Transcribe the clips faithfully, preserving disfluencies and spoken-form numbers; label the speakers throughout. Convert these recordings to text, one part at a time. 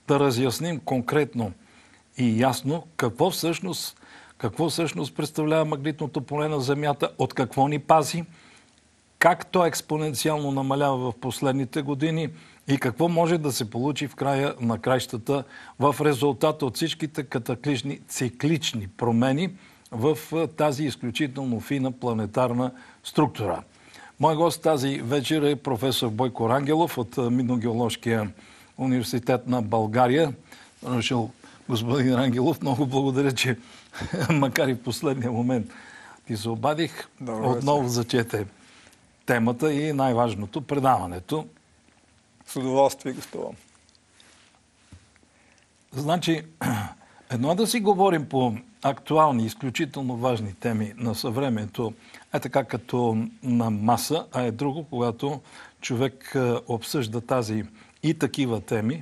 Speaker 1: да разясним конкретно и ясно какво всъщност, какво всъщност представлява магнитното поле на Земята, от какво ни пази, как то експоненциално намалява в последните години и какво може да се получи в края на краищата в резултата от всичките катаклични циклични промени в тази изключително фина планетарна структура. Мой гост тази вечер е професор Бойко Рангелов от Минно-геоложкия университет на България. Дошъл, господин Рангелов. Много благодаря, че макар и в последния момент ти се обадих.
Speaker 2: Добре,
Speaker 1: отново зачете темата и най-важното предаването.
Speaker 2: С удоволствие гостувам.
Speaker 1: Значи, едно е да си говорим по актуални, изключително важни теми на съвремието, е така като на маса, а е друго, когато човек обсъжда тази и такива теми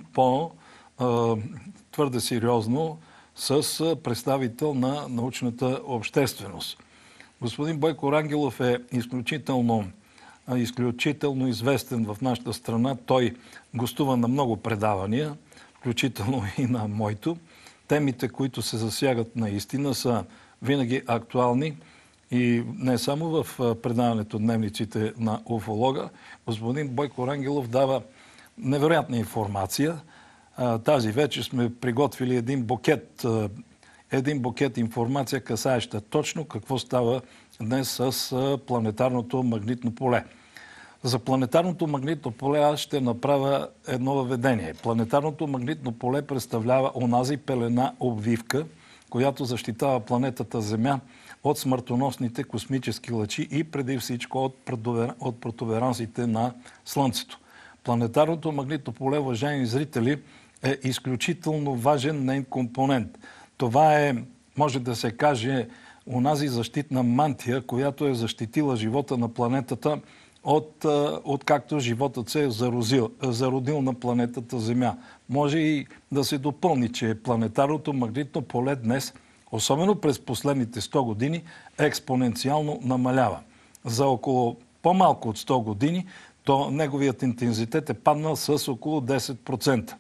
Speaker 1: по-твърде сериозно с представител на научната общественост. Господин Бойко Рангелов е изключително, изключително известен в нашата страна. Той гостува на много предавания, включително и на моето. Темите, които се засягат наистина, са винаги актуални и не само в предаването Дневниците на уфолога. Господин Бойко Рангелов дава невероятна информация. Тази вечер сме приготвили един букет, един букет информация, касаеща точно какво става днес с планетарното магнитно поле. За планетарното магнитно поле аз ще направя едно въведение. Планетарното магнитно поле представлява онази пелена обвивка, която защитава планетата Земя от смъртоносните космически лъчи и преди всичко от, от протуберанците на Слънцето. Планетарното магнитно поле, уважаеми зрители, е изключително важен нейн компонент. Това е, може да се каже, онази защитна мантия, която е защитила живота на планетата от, от както животът се е зародил, зародил на планетата Земя. Може и да се допълни, че планетарното магнитно поле днес, особено през последните сто години, експоненциално намалява. За около по-малко от сто години, то неговият интензитет е паднал с около десет процента.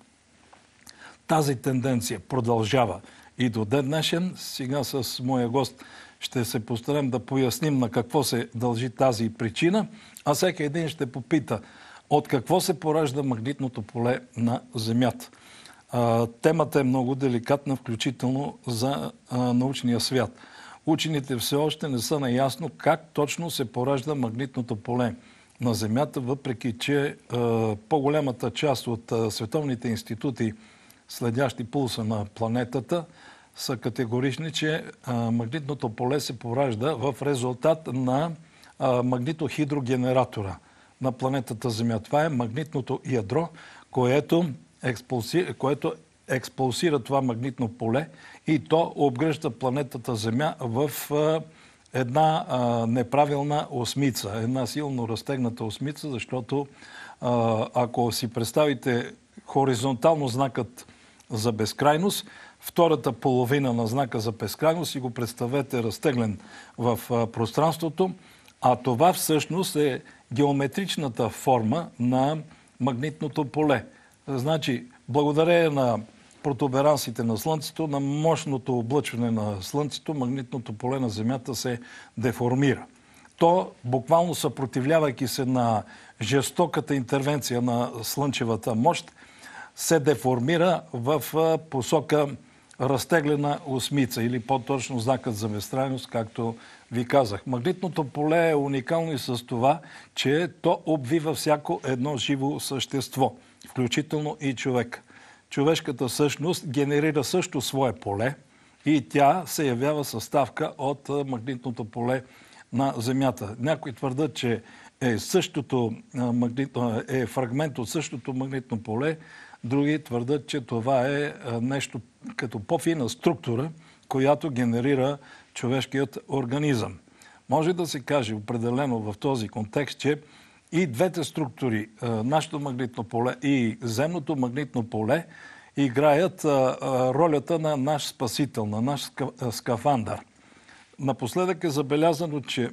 Speaker 1: Тази тенденция продължава и до ден днешен. Сега с моя гост ще се постараем да поясним на какво се дължи тази причина, а всеки един ще попита от какво се поражда магнитното поле на Земята. А, темата е много деликатна, включително за а, научния свят. Учените все още не са наясно как точно се поражда магнитното поле на Земята, въпреки че а, по-голямата част от а, световните институти, следящи пулса на планетата, са категорични, че а, магнитното поле се поражда в резултат на а, магнитохидрогенератора на планетата Земя. Това е магнитното ядро, което, експулси... което експулсира това магнитно поле и то обгръща планетата Земя в а, една а, неправилна осмица, една силно разтегната осмица, защото а, ако си представите хоризонтално знакът за безкрайност, втората половина на знака за безкрайност и го представете разтеглен в пространството, а това всъщност е геометричната форма на магнитното поле. Значи, благодарение на протуберанците на Слънцето, на мощното облъчване на Слънцето, магнитното поле на Земята се деформира. То, буквално съпротивлявайки се на жестоката интервенция на слънчевата мощ, се деформира в посока разтеглена осмица или по-точно знакът за безкрайност, както ви казах. Магнитното поле е уникално и с това, че то обвива всяко едно живо същество, включително и човек. Човешката същност генерира също свое поле и тя се явява съставка от магнитното поле на Земята. Някои твърдят, че е, същото, е фрагмент от същото магнитно поле, други твърдят, че това е нещо като по-фина структура, която генерира човешкият организъм. Може да се каже определено в този контекст, че и двете структури, нашето магнитно поле и земното магнитно поле, играят ролята на наш спасител, на наш скафандър. Напоследък е забелязано, че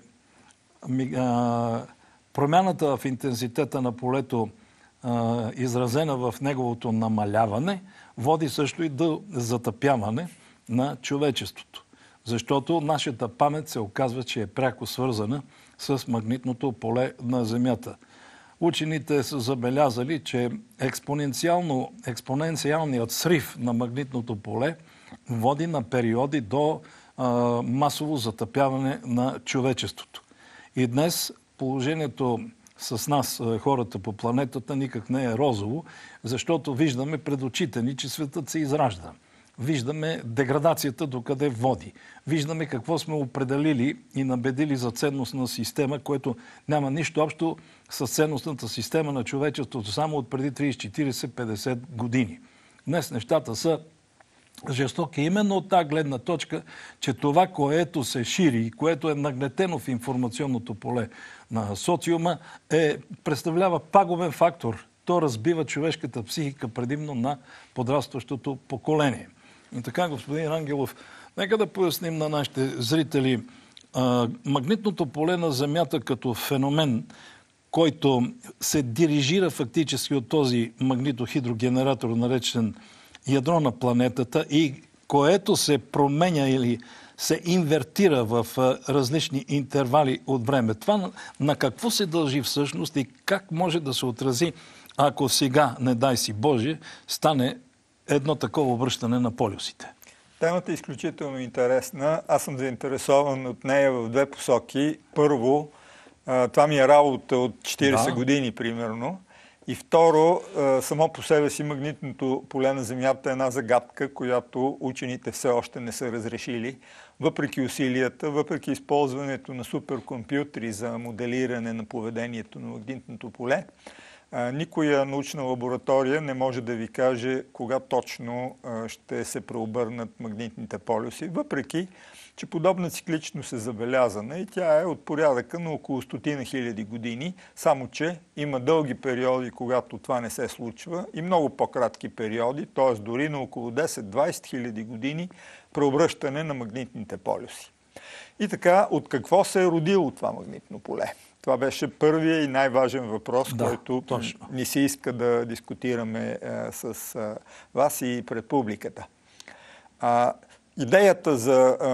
Speaker 1: промяната в интензитета на полето, изразена в неговото намаляване, води също и до затъпяване на човечеството. Защото нашата памет се оказва, че е пряко свързана с магнитното поле на Земята. Учените са забелязали, че експоненциално, експоненциалният срив на магнитното поле води на периоди до а, масово затъпяване на човечеството. И днес положението с нас, хората по планетата, никак не е розово, защото виждаме пред очите ни, че светът се изражда. Виждаме деградацията докъде води. Виждаме какво сме определили и набедили за ценностна система, което няма нищо общо с ценностната система на човечеството само от преди трийсет, четирийсет, петдесет години. Днес нещата са жестоки именно от тази гледна точка, че това, което се шири и което е нагнетено в информационното поле на социума, е, представлява пагубен фактор. То разбива човешката психика предимно на подрастващото поколение. И така, господин Ангелов, нека да поясним на нашите зрители а, магнитното поле на Земята като феномен, който се дирижира фактически от този магнитохидрогенератор, наречен ядро на планетата, и което се променя или се инвертира в различни интервали от време. Това на, на какво се дължи всъщност и как може да се отрази, ако сега, не дай си Боже, стане едно такова обръщане на полюсите?
Speaker 2: Темата е изключително интересна. Аз съм заинтересован от нея в две посоки. Първо, това ми е работа от четирийсет да. години, примерно. И второ, само по себе си магнитното поле на Земята е една загадка, която учените все още не са разрешили. Въпреки усилията, въпреки използването на суперкомпютри за моделиране на поведението на магнитното поле, никоя научна лаборатория не може да ви каже кога точно ще се преобърнат магнитните полюси, въпреки че подобна цикличност е забелязана и тя е от порядъка на около стотина хиляди години, само че има дълги периоди, когато това не се случва, и много по-кратки периоди, т.е. дори на около десет-двайсет хиляди години преобръщане на магнитните полюси. И така, от какво се е родило това магнитно поле? Това беше първия и най-важен въпрос, да, който точно ни се иска да дискутираме а, с а, вас и пред публиката. А, идеята за а,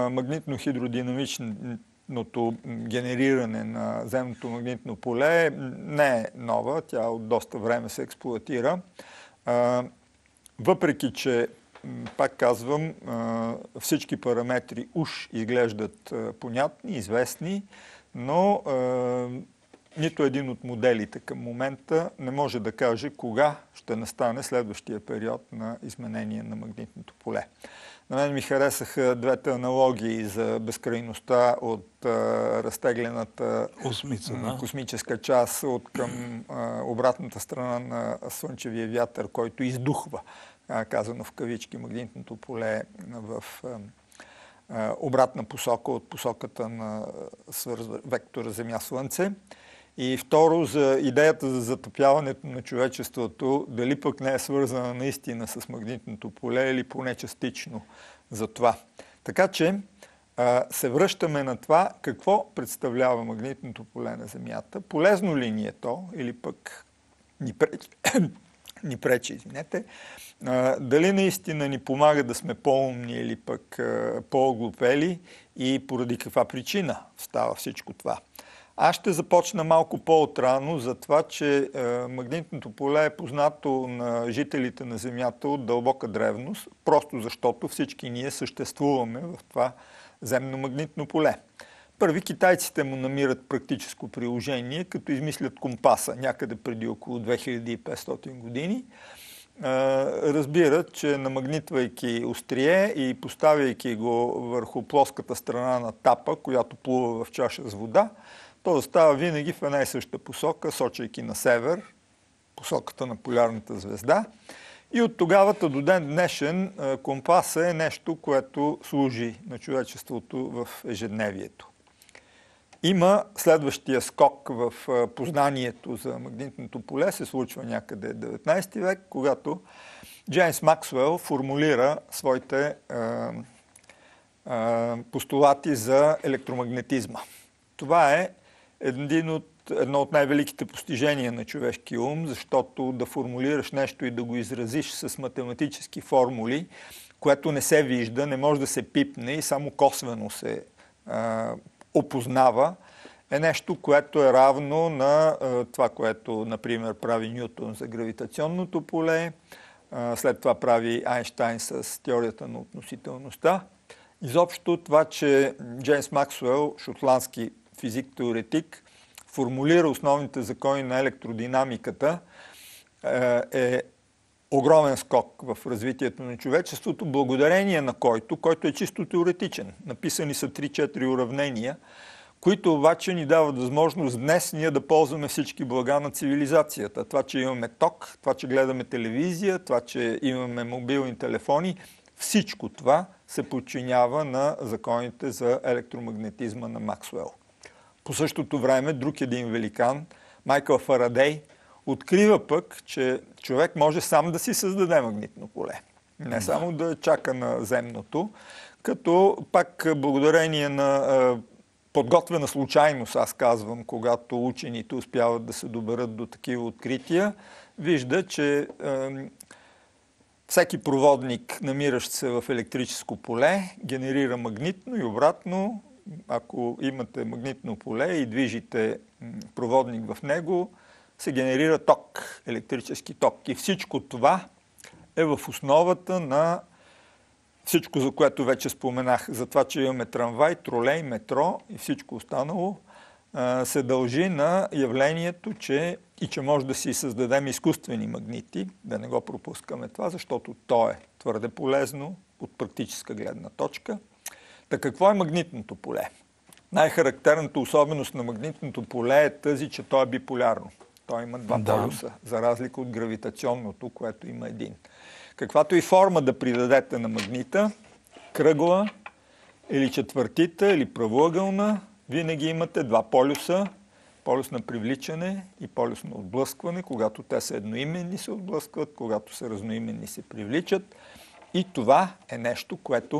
Speaker 2: магнитно-хидродинамичното генериране на земното магнитно поле не е нова, тя от доста време се експлоатира. А, въпреки че, пак казвам, а, всички параметри уж изглеждат а, понятни, известни, но а, нито един от моделите към момента не може да каже кога ще настане следващия период на изменение на магнитното поле. На мен ми харесаха двете аналогии за безкрайността от а, разтеглената
Speaker 1: Осмица, да.
Speaker 2: космическа част от към а, обратната страна на слънчевия вятър, който издухва, а, казано в кавички, магнитното поле в а, обратна посока от посоката на свързва, вектора Земя-Слънце. И второ, за идеята за затъпяването на човечеството, дали пък не е свързана наистина с магнитното поле или поне частично за това. Така че а, се връщаме на това какво представлява магнитното поле на Земята. Полезно ли ни е то или пък ни пречи, ни пречи извинете. А, дали наистина ни помага да сме по-умни или пък а, по-оглупели и поради каква причина става всичко това. Аз ще започна малко по-отрано за това, че е, магнитното поле е познато на жителите на Земята от дълбока древност, просто защото всички ние съществуваме в това земно магнитно поле. Първи китайците му намират практическо приложение, като измислят компаса някъде преди около две хиляди и петстотин години. Е, разбират, че намагнитвайки острие и поставяйки го върху плоската страна на тапа, която плува в чаша с вода, то да става винаги в една и съща посока, сочейки на север, посоката на полярната звезда. И от тогавата до ден днешен компаса е нещо, което служи на човечеството в ежедневието. Има следващия скок в познанието за магнитното поле, се случва някъде в деветнайсети век, когато Джеймс Максуел формулира своите е, е, постулати за електромагнетизма. Това е един от едно от най-великите постижения на човешкия ум, защото да формулираш нещо и да го изразиш с математически формули, което не се вижда, не може да се пипне и само косвено се а, опознава, е нещо, което е равно на а, това, което, например, прави Нютон за гравитационното поле, а, след това прави Айнщайн с теорията на относителността. Изобщо това, че Джеймс Максуел, шотландски физик-теоретик, формулира основните закони на електродинамиката, е огромен скок в развитието на човечеството, благодарение на който, който е чисто теоретичен. Написани са три-четири уравнения, които обаче ни дават възможност днес ние да ползваме всички блага на цивилизацията. Това, че имаме ток, това, че гледаме телевизия, това, че имаме мобилни телефони, всичко това се подчинява на законите за електромагнетизма на Максуел. По същото време друг един великан, Майкъл Фарадей, открива пък, че човек може сам да си създаде магнитно поле. Не само да чака на земното, като пак благодарение на подготвена случайност, аз казвам, когато учените успяват да се доберат до такива открития, вижда, че е, всеки проводник, намиращ се в електрическо поле, генерира магнитно и обратно. Ако имате магнитно поле и движите проводник в него, се генерира ток, електрически ток. И всичко това е в основата на всичко, за което вече споменах. За това, че имаме трамвай, тролей, метро и всичко останало, се дължи на явлението, че и че може да си създадем изкуствени магнити, да не го пропускаме това, защото то е твърде полезно от практическа гледна точка. Та какво е магнитното поле? Най-характерната особеност на магнитното поле е тази, че то е биполярно. То има два
Speaker 1: да.
Speaker 2: полюса, за разлика от гравитационното, което има един. Каквато и форма да придадете на магнита, кръгла или четвъртита или правоъгълна, винаги имате два полюса. Полюс на привличане и полюс на отблъскване. Когато те са едноименни, се отблъскват, когато са разноименни, се привличат. И това е нещо, което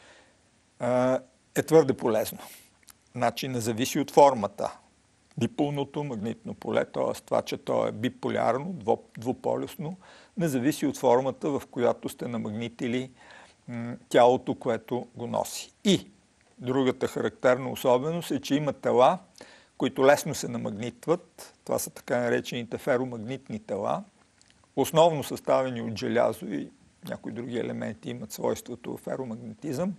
Speaker 2: е, е твърде полезно. Значи не зависи от формата. Диполното магнитно поле, т.е. това, че то е биполярно, двуполюсно, не зависи от формата, в която сте намагнитили м, тялото, което го носи. И другата характерна особеност е, че има тела, които лесно се намагнитват. Това са така наречените феромагнитни тела, основно съставени от желязо и някои други елементи имат свойството феромагнетизъм.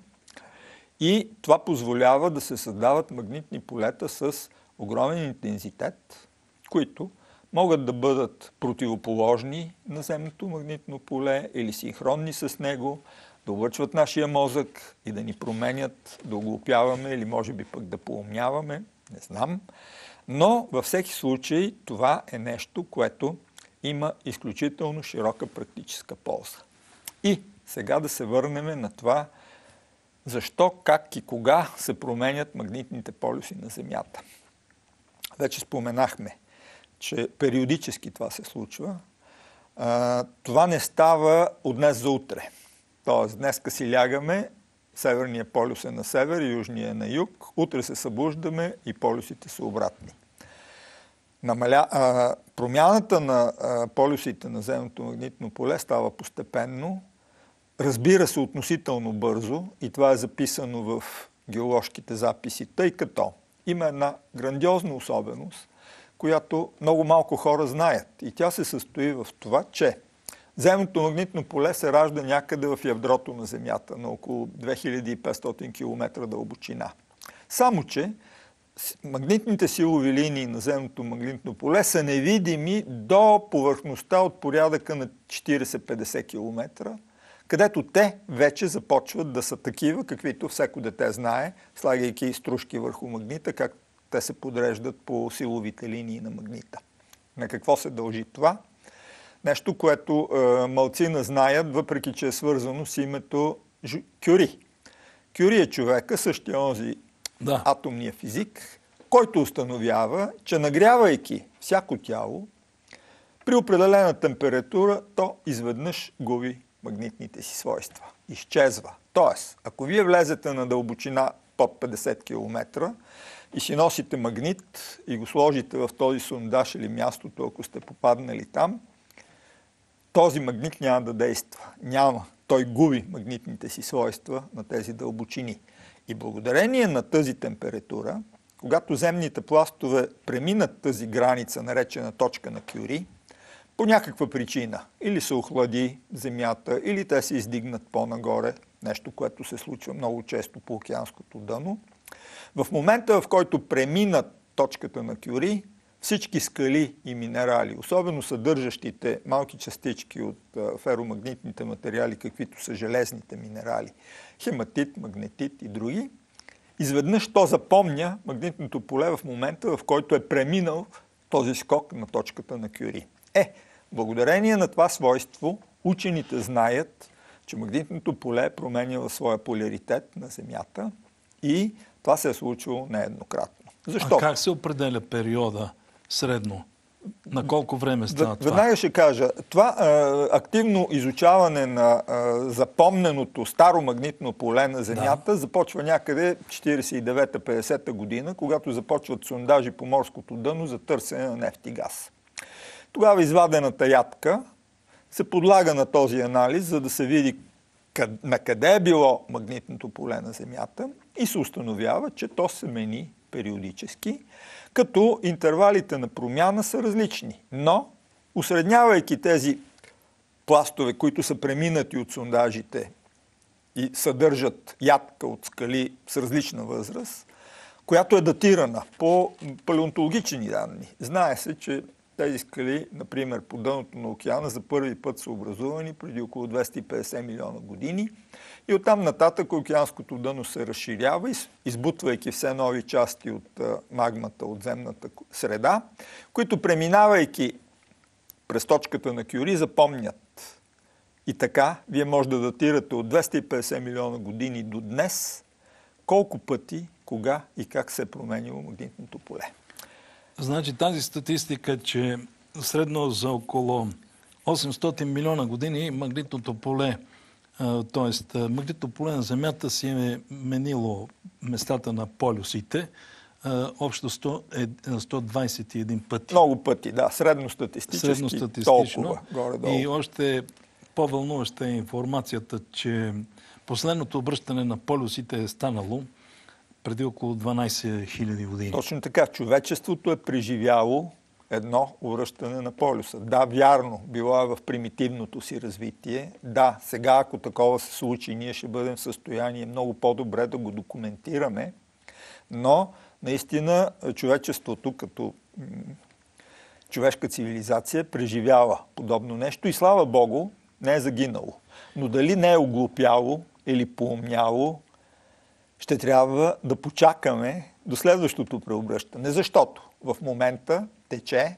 Speaker 2: И това позволява да се създават магнитни полета с огромен интензитет, които могат да бъдат противоположни на земното магнитно поле или синхронни с него, да облъчват нашия мозък и да ни променят, да оглупяваме или може би пък да поумняваме, не знам. Но във всеки случай това е нещо, което има изключително широка практическа полза. И сега да се върнем на това, защо, как и кога се променят магнитните полюси на Земята. Вече споменахме, че периодически това се случва. А, това не става от днес за утре. Тоест, днеска си лягаме, северния полюс е на север, южния е на юг, утре се събуждаме и полюсите са обратни. Намаля... А, промяната на а, полюсите на земното магнитно поле става постепенно, разбира се относително бързо, и това е записано в геоложките записи, тъй като има една грандиозна особеност, която много малко хора знаят. И тя се състои в това, че земното магнитно поле се ражда някъде в ядрото на Земята, на около две хиляди и петстотин километра дълбочина. Само че магнитните силови линии на земното магнитно поле са невидими до повърхността от порядъка на четирийсет-петдесет километра, където те вече започват да са такива, каквито всеко дете знае, слагайки стружки върху магнита, как те се подреждат по силовите линии на магнита. На какво се дължи това? Нещо, което е, малцина знаят, въпреки че е свързано с името Ж... Кюри. Кюри е човека, същия онзи да. атомния физик, който установява, че нагрявайки всяко тяло, при определена температура, то изведнъж губи магнитните си свойства. Изчезва. Тоест, ако вие влезете на дълбочина под петдесет километра, и си носите магнит и го сложите в този сондаж или мястото, ако сте попаднали там, този магнит няма да действа. Няма. Той губи магнитните си свойства на тези дълбочини. И благодарение на тази температура, когато земните пластове преминат тази граница, наречена точка на Кюри, по някаква причина, или се охлади земята, или те се издигнат по-нагоре, нещо, което се случва много често по океанското дъно. В момента, в който преминат точката на Кюри, всички скали и минерали, особено съдържащите малки частички от феромагнитните материали, каквито са железните минерали, хематит, магнетит и други, изведнъж то запомня магнитното поле в момента, в който е преминал този скок на точката на Кюри. Е, благодарение на това свойство, учените знаят, че магнитното поле е променяло своя поляритет на Земята и това се е случило нееднократно. Защо?
Speaker 1: А как се определя периода средно? На колко време става това?
Speaker 2: Веднага ще кажа. Това а, активно изучаване на а, запомненото старо магнитно поле на Земята да. започва някъде четиридесет и девета петдесета година, когато започват сондажи по морското дъно за търсене на нефт и газ. Тогава извадената ядка се подлага на този анализ, за да се види къд, на къде е било магнитното поле на Земята и се установява, че то се мени периодически, като интервалите на промяна са различни. Но, усреднявайки тези пластове, които са преминати от сондажите и съдържат ядка от скали с различна възраст, която е датирана по палеонтологични данни. Знае се, че тези скали, например, по дъното на океана за първи път са образувани преди около двеста и петдесет милиона години и оттам нататък океанското дъно се разширява, избутвайки все нови части от магмата от земната среда, които преминавайки през точката на Кюри запомнят. И така, вие може да датирате от двеста и петдесет милиона години до днес колко пъти, кога и как се е променило магнитното поле.
Speaker 1: Значи тази статистика, че средно за около осемстотин милиона години магнитното поле, т.е. магнитното поле на Земята си е менило местата на полюсите, общо сто двадесет и един пъти.
Speaker 2: Много пъти, да. Средностатистически.
Speaker 1: Средностатистично.
Speaker 2: Толкова, горе-долу.
Speaker 1: И още по-вълнуваща е информацията, че последното обръщане на полюсите е станало преди около дванадесет хиляди години.
Speaker 2: Точно така. Човечеството е преживяло едно връщане на полюса. Да, вярно, било е в примитивното си развитие. Да, сега, ако такова се случи, ние ще бъдем в състояние много по-добре да го документираме, но наистина човечеството като м- човешка цивилизация преживява подобно нещо и слава Богу, не е загинало. Но дали не е оглупяло или поумняло, ще трябва да почакаме до следващото преобръщане, защото в момента тече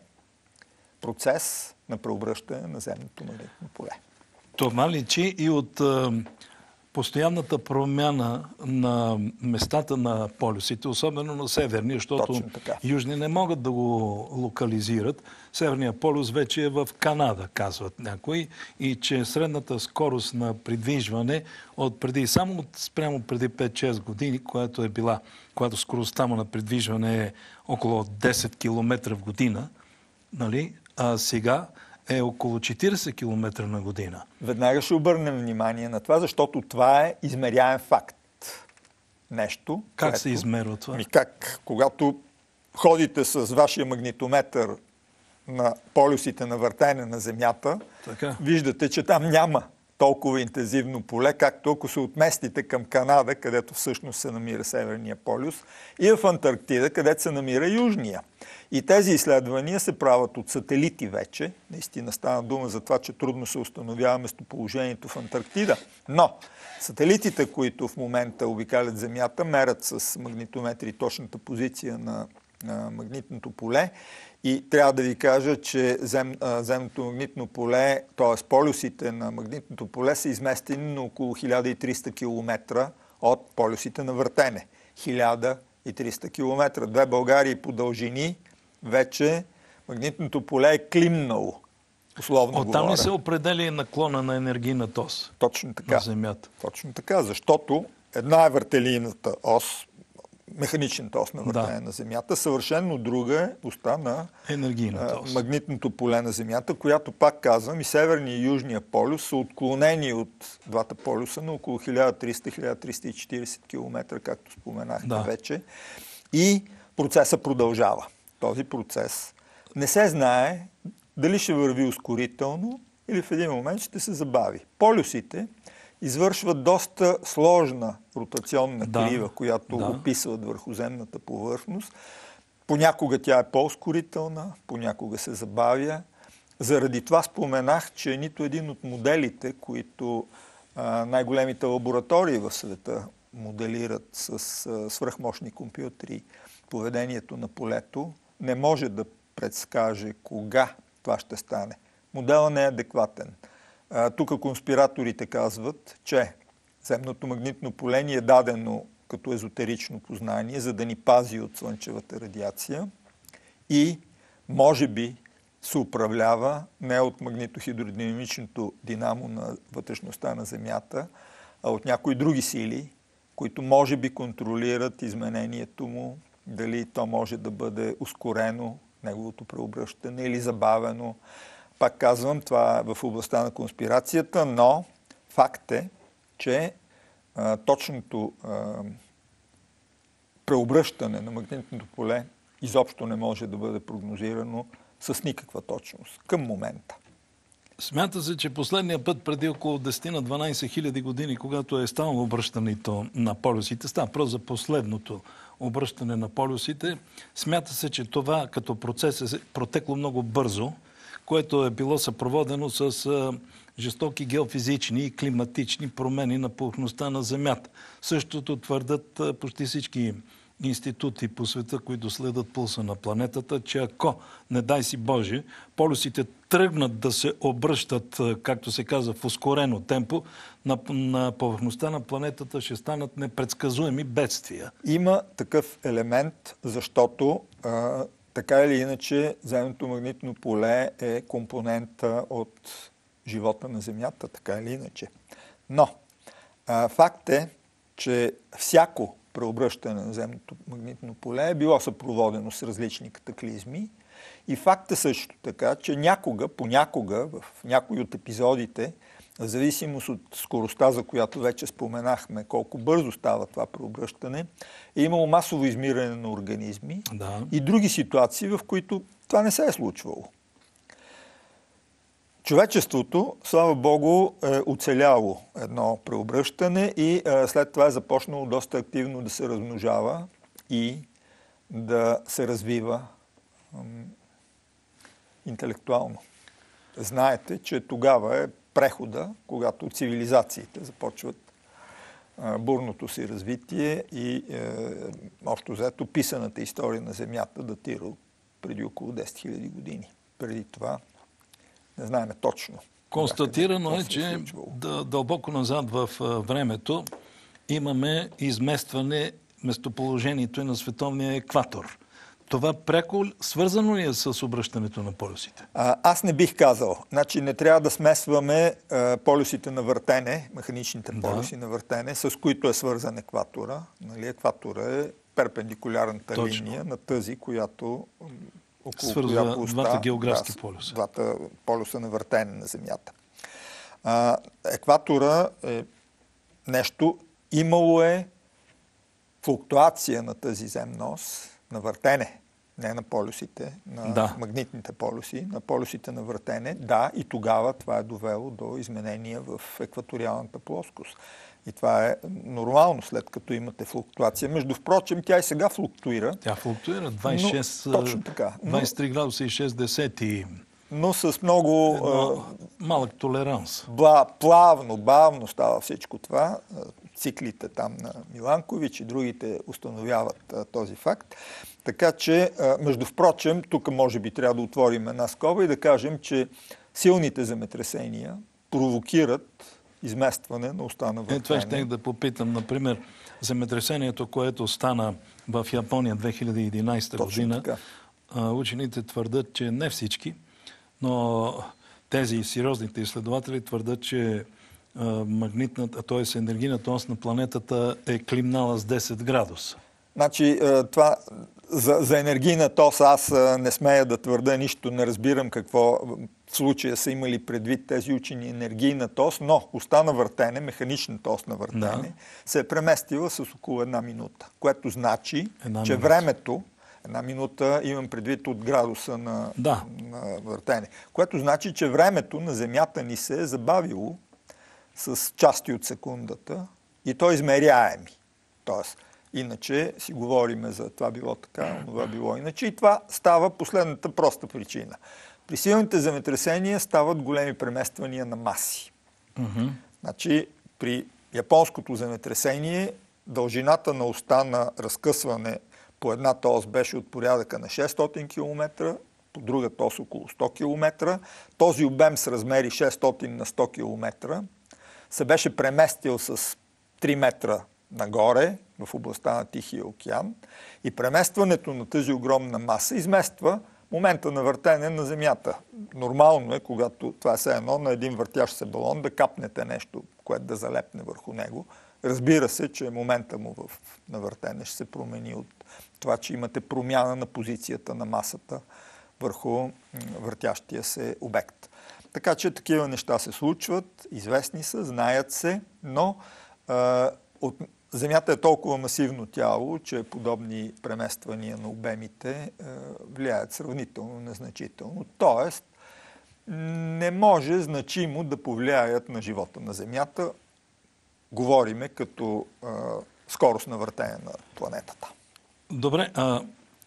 Speaker 2: процес на преобръщане на земното магнитно поле.
Speaker 1: Това личи и от а, постоянната промяна на местата на полюсите, особено на северни, защото южни не могат да го локализират. Северният полюс вече е в Канада, казват някои, и че средната скорост на придвижване от преди, само от, спрямо преди пет-шест години, която е била, когато скоростта му на придвижване е около десет километра в година, нали? А сега е около четиридесет километра на година.
Speaker 2: Веднага ще обърнем внимание на това, защото това е измеряем факт. Нещо.
Speaker 1: Как
Speaker 2: което...
Speaker 1: се измерва това?
Speaker 2: Ми как? Когато ходите с вашия магнитометър на полюсите на въртене на Земята,
Speaker 1: така,
Speaker 2: виждате, че там няма толкова интензивно поле, както ако се отместите към Канада, където всъщност се намира Северния полюс, и в Антарктида, където се намира Южния. И тези изследвания се правят от сателити вече. Наистина стана дума за това, че трудно се установява местоположението в Антарктида. Но сателитите, които в момента обикалят Земята, мерят с магнитометри точната позиция на, на магнитното поле. И трябва да ви кажа, че зем, земното магнитно поле, т.е. полюсите на магнитното поле са изместени на около хиляда и триста километра от полюсите на въртене. хиляда и триста километра. Две Българии по дължини вече магнитното поле е климнало. Условно
Speaker 1: Оттам
Speaker 2: говоря.
Speaker 1: ли се определя наклона на енергийната ос?
Speaker 2: Точно така.
Speaker 1: На Земята.
Speaker 2: Точно така, защото една е въртелийната ос, механичната ос на въртене
Speaker 1: Да.
Speaker 2: на Земята. Съвършенно друга е оста на
Speaker 1: Енергийната
Speaker 2: а,
Speaker 1: ос.
Speaker 2: магнитното поле на Земята, която, пак казвам, и северния и южния полюс са отклонени от двата полюса на около хиляда и триста до хиляда триста и четиридесет километра, както споменахте
Speaker 1: Да.
Speaker 2: вече. И процесът продължава. Този процес не се знае дали ще върви ускорително или в един момент ще се забави. Полюсите извършват доста сложна ротационна
Speaker 1: Да,
Speaker 2: крива, която
Speaker 1: да.
Speaker 2: описват върху земната повърхност. Понякога тя е по-ускорителна, понякога се забавя. Заради това споменах, че нито един от моделите, които а, най-големите лаборатории в света моделират с а, свръхмощни компютри поведението на полето, не може да предскаже кога това ще стане. Моделът не е адекватен. Тук конспираторите казват, че земното магнитно поле ни е дадено като езотерично познание, за да ни пази от слънчевата радиация и може би се управлява не от магнитохидродинамичното динамо на вътрешността на Земята, а от някои други сили, които може би контролират изменението му, дали то може да бъде ускорено, неговото преобръщане или забавено. Пак казвам, това е в областта на конспирацията, но факт е, че а, точното а, преобръщане на магнитното поле изобщо не може да бъде прогнозирано с никаква точност към момента.
Speaker 1: Смята се, че последния път преди около десет на дванадесет хиляди години, когато е станало обръщането на полюсите, става просто за последното обръщане на полюсите, смята се, че това като процес е протекло много бързо, което е било съпроводено с а, жестоки геофизични и климатични промени на повърхността на Земята. Същото твърдят а, почти всички институти по света, които следят пулса на планетата, че ако, не дай си Боже, полюсите тръгнат да се обръщат, както се казва, в ускорено темпо, на, на повърхността на планетата ще станат непредсказуеми бедствия.
Speaker 2: Има такъв елемент, защото а, така или иначе земното магнитно поле е компонента от живота на Земята, така или иначе. Но а, факт е, че всяко преобръщане на земното магнитно поле е било съпроводено с различни катаклизми. И факт е също така, че някога, понякога, в някои от епизодите, в зависимост от скоростта, за която вече споменахме, колко бързо става това преобръщане, е имало масово измиране на организми
Speaker 1: Да.
Speaker 2: и други ситуации, в които това не се е случвало. Човечеството, слава Богу, е оцеляло едно преобръщане и е, след това е започнало доста активно да се размножава и да се развива ем, интелектуално. Знаете, че тогава е прехода, когато цивилизациите започват е, бурното си развитие и е, общо взето писаната история на Земята датира преди около десет хиляди години. Преди това не знаем точно.
Speaker 1: Констатирано е, че да, дълбоко назад в времето имаме изместване местоположението на световния екватор. Това пряко свързано ли е с обръщането на полюсите?
Speaker 2: А, аз не бих казал. Значи не трябва да смесваме а, полюсите на въртене, механичните полюси да. на въртене, с които е свързан екватора. Нали, екватора е перпендикулярната
Speaker 1: Точно.
Speaker 2: линия на тази, която около
Speaker 1: свързва
Speaker 2: която оста,
Speaker 1: двата географски
Speaker 2: да,
Speaker 1: полюса.
Speaker 2: Двата полюса на въртене на Земята. А, екватора е нещо, имало е флуктуация на тази земна ос, на въртене, не на полюсите, на
Speaker 1: да.
Speaker 2: магнитните полюси, на полюсите на въртене. Да, и тогава това е довело до изменения в екваториалната плоскост. И това е нормално, след като имате флуктуация. Между впрочем, тя и сега флуктуира.
Speaker 1: Тя флуктуира двадесет и шест,
Speaker 2: но, точно така. Но,
Speaker 1: двадесет и три градуса и шест десети.
Speaker 2: Но с много...
Speaker 1: Едно, малък толеранс.
Speaker 2: Бла, плавно, бавно става всичко това. Циклите там на Миланкович и другите установяват а, този факт. Така че, а, между впрочем, тук може би трябва да отворим една скоба и да кажем, че силните земетресения провокират изместване на оста на въртене.
Speaker 1: Е, това ще да попитам. Например, земетресението, което стана в Япония две хиляди и единадесета година, учените твърдят, че не всички, но тези сериозните изследователи твърдят, че магнитната, т.е. енергийната ос на планетата е климнала с десет градуса.
Speaker 2: Значи, това за, за енергийната ос аз не смея да твърда нищо, не разбирам какво в случая са имали предвид тези учени енергийната ос, но оста на въртене, механичната ос на въртене, да. се е преместила с около една минута, което значи, една че минута. времето, една минута имам предвид от градуса на, да. на въртене, което значи, че времето на Земята ни се е забавило с части от секундата и то измеряеми. Тоест, иначе си говориме за това било така, това било иначе. И това става последната проста причина. При силните земетресения стават големи премествания на маси. Mm-hmm. Значи, при японското земетресение дължината на оста на разкъсване по едната ос беше от порядъка на шестстотин километра, по другата ос около сто километра. Този обем с размери шестстотин на сто километра се беше преместил с три метра нагоре, в областта на Тихия океан, и преместването на тази огромна маса измества момента на въртене на Земята. Нормално е, когато това е все едно на един въртящ се балон, да капнете нещо, което да залепне върху него. Разбира се, че момента му в, на въртене ще се промени от това, че имате промяна на позицията на масата върху въртящия се обект. Така че такива неща се случват, известни са, знаят се, но а, от Земята е толкова масивно тяло, че подобни премествания на обемите е, влияят сравнително незначително. Тоест, не може значимо да повлияят на живота на Земята. Говориме като е, скорост на въртене на планетата.
Speaker 1: Добре, а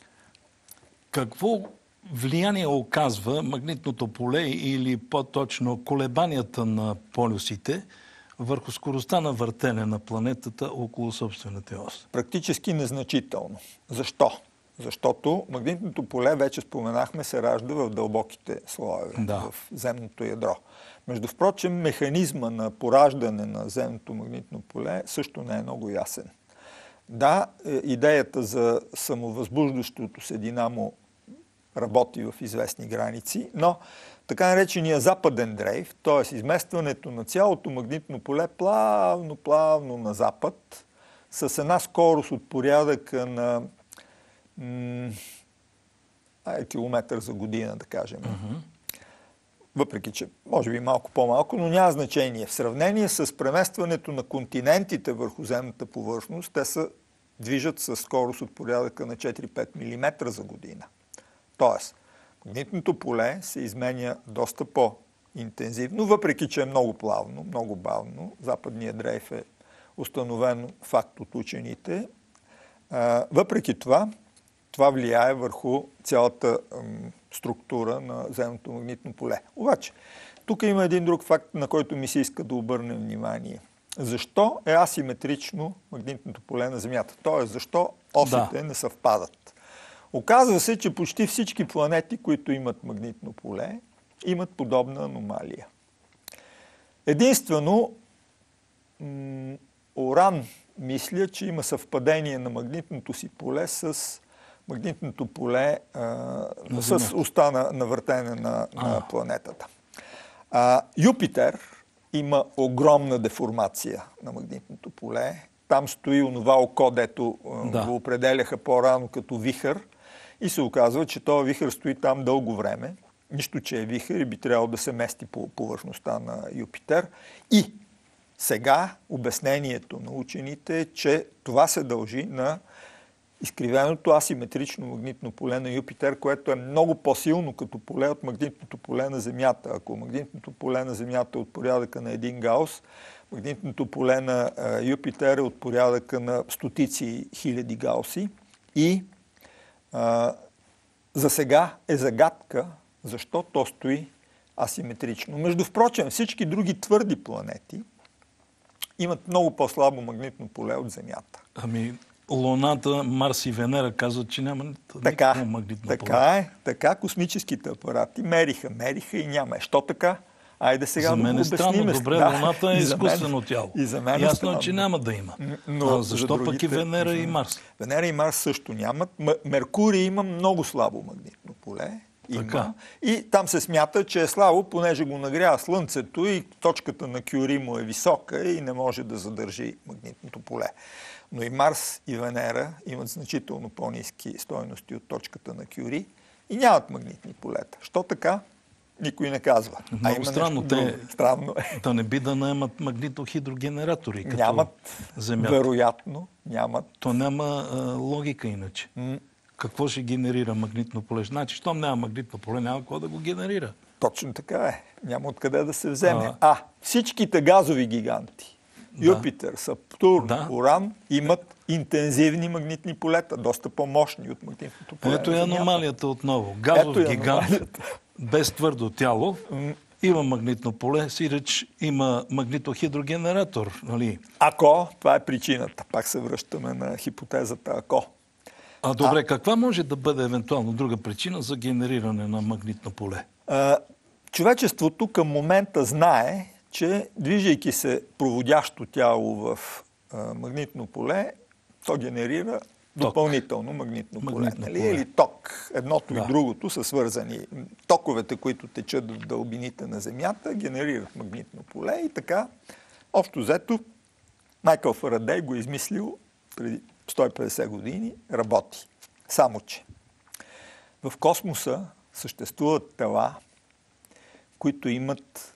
Speaker 1: какво влияние оказва магнитното поле или по-точно колебанията на полюсите върху скоростта на въртене на планетата около собствената ос?
Speaker 2: Практически незначително. Защо? Защото магнитното поле, вече споменахме, се ражда в дълбоките слоеве, да. в земното ядро. Между впрочем, механизма на пораждане на земното магнитно поле също не е много ясен. Да, идеята за самовъзбуждащото се динамо работи в известни граници, но така наречения западен дрейф, т.е. изместването на цялото магнитно поле плавно, плавно на запад, с една скорост от порядъка на м- километър за година, да кажем. Mm-hmm. Въпреки, че може би малко по-малко, но няма значение. В сравнение с преместването на континентите върху земната повърхност, те се движат с скорост от порядъка на четири-пет милиметра за година. Тоест, магнитното поле се изменя доста по-интензивно, въпреки че е много плавно, много бавно. Западният дрейф е установен факт от учените. Въпреки това, това влияе върху цялата структура на земното магнитно поле. Обаче, тук има един друг факт, на който ми се иска да обърнем внимание. Защо е асиметрично магнитното поле на Земята? Тоест, защо осите да. не съвпадат? Оказва се, че почти всички планети, които имат магнитно поле, имат подобна аномалия. Единствено, м- Уран мисля, че има съвпадение на магнитното си поле с магнитното поле а, с оста на, на въртене на, на планетата. А, Юпитер има огромна деформация на магнитното поле. Там стои онова око, дето да. го определяха по-рано като вихър. И се оказва, че този вихър стои там дълго време. Нищо, че е вихър и би трябвало да се мести по повърхността на Юпитер. И сега обяснението на учените е, че това се дължи на изкривеното асиметрично магнитно поле на Юпитер, което е много по-силно като поле от магнитното поле на Земята. Ако магнитното поле на Земята е от порядъка на един гаус, магнитното поле на Юпитер е от порядъка на стотици хиляди гауси. И а, за сега е загадка защо то стои асиметрично. Между впрочем, всички други твърди планети имат много по-слабо магнитно поле от Земята.
Speaker 1: Ами, Луната, Марс и Венера казват, че няма
Speaker 2: така,
Speaker 1: магнитно
Speaker 2: така
Speaker 1: поле.
Speaker 2: Е, така космическите апарати мериха, мериха и няма. Що така? Айде сега
Speaker 1: за мен
Speaker 2: да
Speaker 1: е
Speaker 2: го обясним.
Speaker 1: Странно. Добре,
Speaker 2: да.
Speaker 1: Луната е изкуствено тяло.
Speaker 2: И за мен
Speaker 1: Ясно
Speaker 2: е,
Speaker 1: е, че няма да има.
Speaker 2: Но
Speaker 1: а защо пък другите... и Венера и Марс?
Speaker 2: Венера и Марс също нямат. Меркурий има много слабо магнитно поле. Има. И там се смята, че е слабо, понеже го нагрява Слънцето и точката на Кюри му е висока и не може да задържи магнитното поле. Но и Марс и Венера имат значително по-ниски стойности от точката на Кюри и нямат магнитни полета. Що така? Никой не казва.
Speaker 1: Много
Speaker 2: а има
Speaker 1: странно. Те,
Speaker 2: странно е.
Speaker 1: Да не би да наемат магнитохидрогенератори. Като
Speaker 2: нямат,
Speaker 1: Земята.
Speaker 2: Вероятно, нямат.
Speaker 1: То няма а, логика иначе.
Speaker 2: М-
Speaker 1: Какво ще генерира магнитно поле? Значи, щом няма магнитно поле, няма какво да го генерира.
Speaker 2: Точно така е. Няма откъде да се вземе.
Speaker 1: А,
Speaker 2: а всичките газови гиганти,
Speaker 1: да.
Speaker 2: Юпитер, Сатурн,
Speaker 1: да.
Speaker 2: Уран, имат интензивни магнитни полета, доста по-мощни от магнитното поле.
Speaker 1: Ето
Speaker 2: на
Speaker 1: е
Speaker 2: Земята.
Speaker 1: аномалията отново. Газов
Speaker 2: Ето е
Speaker 1: гигант
Speaker 2: аномалията.
Speaker 1: без твърдо тяло има магнитно поле, сиреч има магнитохидрогенератор. Нали?
Speaker 2: Ако, това е причината. Пак се връщаме на хипотезата ако.
Speaker 1: А добре, а... каква може да бъде евентуално друга причина за генериране на магнитно поле?
Speaker 2: А, човечеството към момента знае, че движейки се проводящо тяло в а, магнитно поле, то генерира допълнително магнитно,
Speaker 1: магнитно
Speaker 2: поле.
Speaker 1: поле.
Speaker 2: Нали? Или ток. Едното
Speaker 1: Да.
Speaker 2: и другото са свързани. Токовете, които течат в дълбините на Земята, генерират магнитно поле и така, общо взето, Майкъл Фарадей го е измислил преди сто и петдесет години, работи. Само че в космоса съществуват тела, които имат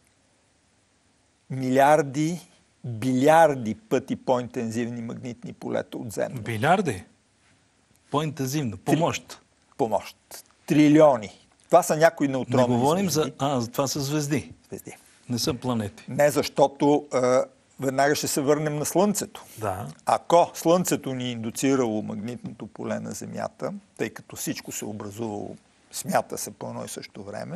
Speaker 2: милиарди, билиарди пъти по-интензивни магнитни полета от Земля.
Speaker 1: Билиарди? По-интензивно, по-мощ.
Speaker 2: Помощ. Трилиони. Това са някои
Speaker 1: Не
Speaker 2: неутронни
Speaker 1: говорим
Speaker 2: звезди.
Speaker 1: за... А, това са звезди.
Speaker 2: звезди.
Speaker 1: Не са планети.
Speaker 2: Не, защото а, веднага ще се върнем на Слънцето.
Speaker 1: Да.
Speaker 2: Ако Слънцето ни е индуцирало магнитното поле на Земята, тъй като всичко се образувало, смята се по едно и също време,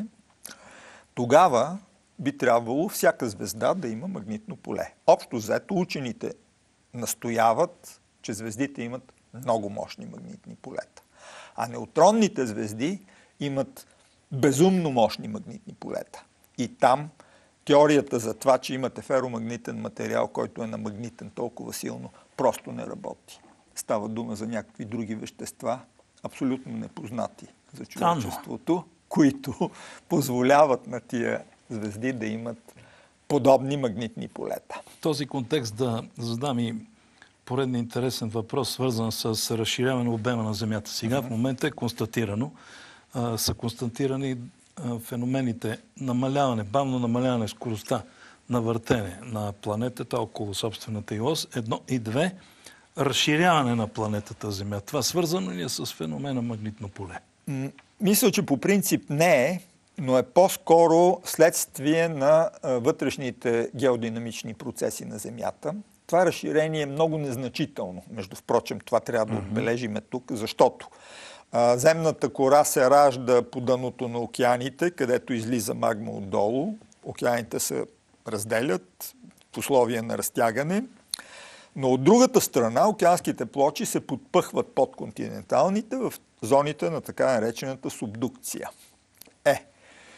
Speaker 2: тогава би трябвало всяка звезда да има магнитно поле. Общо взето учените настояват, че звездите имат много мощни магнитни полета. А неутронните звезди имат безумно мощни магнитни полета. И там теорията за това, че имате феромагнитен материал, който е намагнитен толкова силно, просто не работи. Става дума за някакви други вещества, абсолютно непознати за човечеството, които позволяват на тия звезди да имат подобни магнитни полета.
Speaker 1: В този контекст да задам и поредния интересен въпрос, свързан с разширяване обема на Земята. Сега mm-hmm. в момента е констатирано, а, са констатирани а, феномените намаляване, бавно намаляване скоростта на въртене на планетата около собствената й ос. Едно и две, разширяване на планетата Земя. Това свързано ли е с феномена магнитно поле?
Speaker 2: М- мисля, че по принцип не е, но е по-скоро следствие на а, вътрешните геодинамични процеси на Земята. Това разширение е много незначително. Между впрочем, това трябва да отбележиме тук, защото а, земната кора се ражда по дъното на океаните, където излиза магма отдолу. Океаните се разделят в условия на разтягане. Но от другата страна океанските плочи се подпъхват под континенталните в зоните на така наречената субдукция. Е,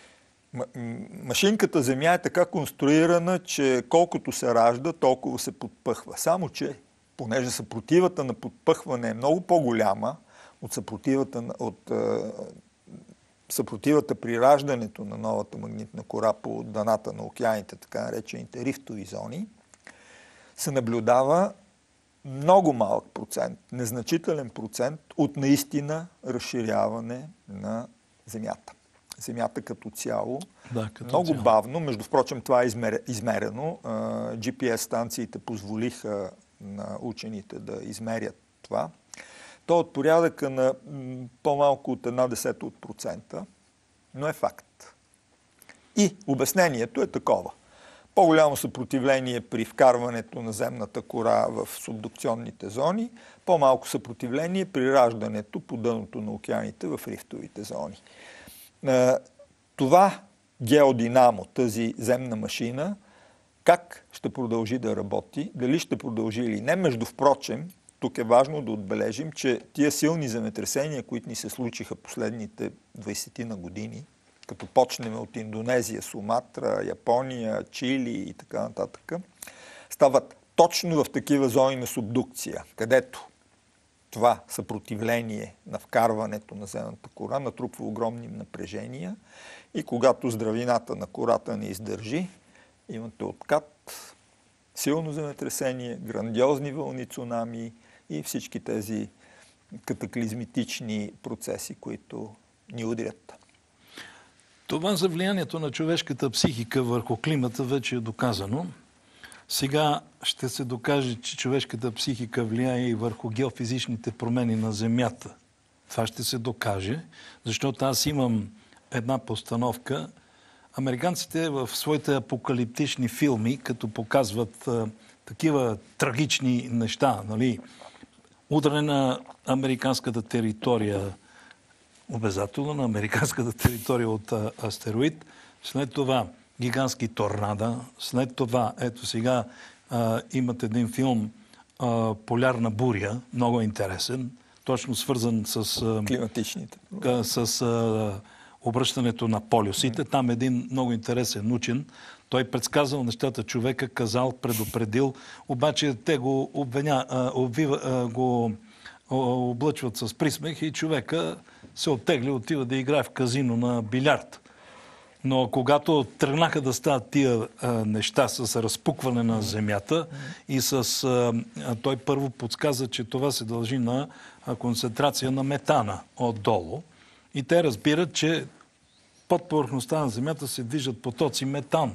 Speaker 2: машинката Земя е така конструирана, че колкото се ражда, толкова се подпъхва. Само че, понеже съпротивата на подпъхване е много по-голяма от съпротивата, от, е, съпротивата при раждането на новата магнитна кора по дъната на океаните, така наречените рифтови зони, се наблюдава много малък процент, незначителен процент от наистина разширяване на Земята. Земята като цяло,
Speaker 1: да, като
Speaker 2: много
Speaker 1: цяло.
Speaker 2: бавно, между впрочем това е измерено. Джи Пи Ес станциите позволиха на учените да измерят това. То е от порядъка на по-малко от една десета от процента, но е факт. И обяснението е такова. По-голямо съпротивление при вкарването на земната кора в субдукционните зони, по-малко съпротивление при раждането по дъното на океаните в рифтовите зони. Това геодинамо, тази земна машина, как ще продължи да работи, дали ще продължи или не. Между впрочем, тук е важно да отбележим, че тия силни земетресения, които ни се случиха последните двайсет на години, като почнем от Индонезия, Суматра, Япония, Чили и така нататък, стават точно в такива зони на субдукция, където това съпротивление на вкарването на земната кора натрупва огромни напрежения и когато здравината на кората не издържи, имате откат, силно земетресение, грандиозни вълни, цунами и всички тези катаклизматични процеси, които ни удрят.
Speaker 1: Това за влиянието на човешката психика върху климата вече е доказано. Сега ще се докаже, че човешката психика влияе и върху геофизичните промени на Земята. Това ще се докаже, защото аз имам една постановка. Американците в своите апокалиптични филми, като показват а, такива трагични неща, нали, удране на американската територия, обязателно на американската територия от а, астероид, след това гигантски торнада, след това, ето сега а, имат един филм а, Полярна буря, много интересен, точно свързан с а,
Speaker 2: климатичните,
Speaker 1: а, с а, обръщането на полюсите. Там един много интересен учен. Той предсказал нещата, човека казал, предупредил, обаче те го обвиня, а, обвива, а, го облъчват с присмех и човека се оттегли, отива да играе в казино на билярд. Но когато тръгнаха да стават тия а, неща с разпукване на земята и с... А, той първо подсказа, че това се дължи на а, концентрация на метана отдолу. И те разбират, че под повърхността на земята се движат потоци метан.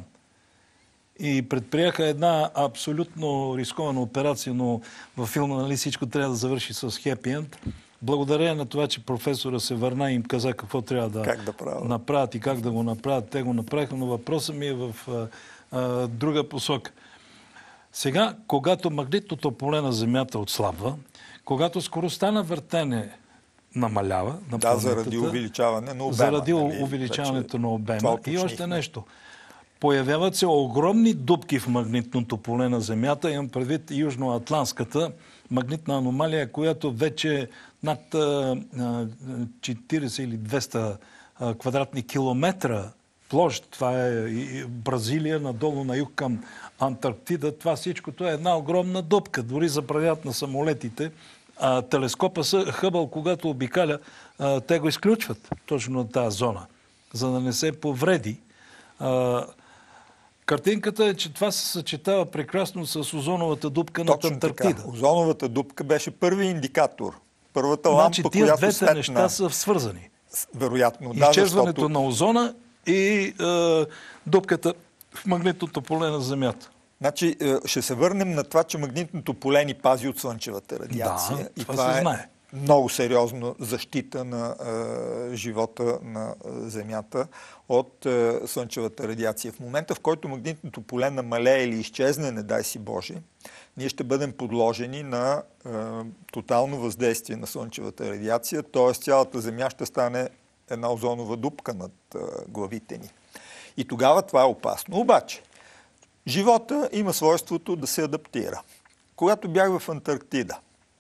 Speaker 1: И предприеха една абсолютно рискована операция, но във филма, нали, всичко трябва да завърши с хепи енд. Благодарение на това, че професора се върна и им каза какво трябва да,
Speaker 2: да
Speaker 1: направят и как да го направят. Те го направиха, но въпросът ми е в а, а, друга посока. Сега, когато магнитното поле на Земята отслабва, когато скоростта на въртене намалява на
Speaker 2: да, заради увеличаване на обема.
Speaker 1: Заради
Speaker 2: нали,
Speaker 1: увеличаването на обема. И още нещо. Появяват се огромни дупки в магнитното поле на Земята. Имам предвид южноатлантската магнитна аномалия, която вече над четирийсет или двеста квадратни километра площ. Това е Бразилия, надолу на юг към Антарктида. Това всичкото е една огромна дупка. Дори за прелят на самолетите. А телескопа Хъбъл, когато обикаля, те го изключват точно на тази зона, за да не се повреди. Картинката е, че това се съчетава прекрасно с озоновата дупка над Антарктида.
Speaker 2: Така. Озоновата дупка беше първи индикатор. Първата
Speaker 1: значи,
Speaker 2: лампа,
Speaker 1: тия
Speaker 2: която
Speaker 1: двете
Speaker 2: светна...
Speaker 1: неща са свързани.
Speaker 2: Вероятно, да,
Speaker 1: изчезването
Speaker 2: защото...
Speaker 1: на озона и е, дупката в магнитното поле на Земята.
Speaker 2: Значи, ще се върнем на това, че магнитното поле ни пази от слънчевата радиация.
Speaker 1: Да,
Speaker 2: и
Speaker 1: това,
Speaker 2: това
Speaker 1: се
Speaker 2: е
Speaker 1: знае.
Speaker 2: Много сериозна защита на е, живота на Земята от е, слънчевата радиация. В момента, в който магнитното поле намалее или изчезне, не дай си Боже, ние ще бъдем подложени на е, тотално въздействие на слънчевата радиация, т.е. цялата Земя ще стане една озонова дупка над е, главите ни. И тогава това е опасно. Обаче, живота има свойството да се адаптира. Когато бях в Антарктида,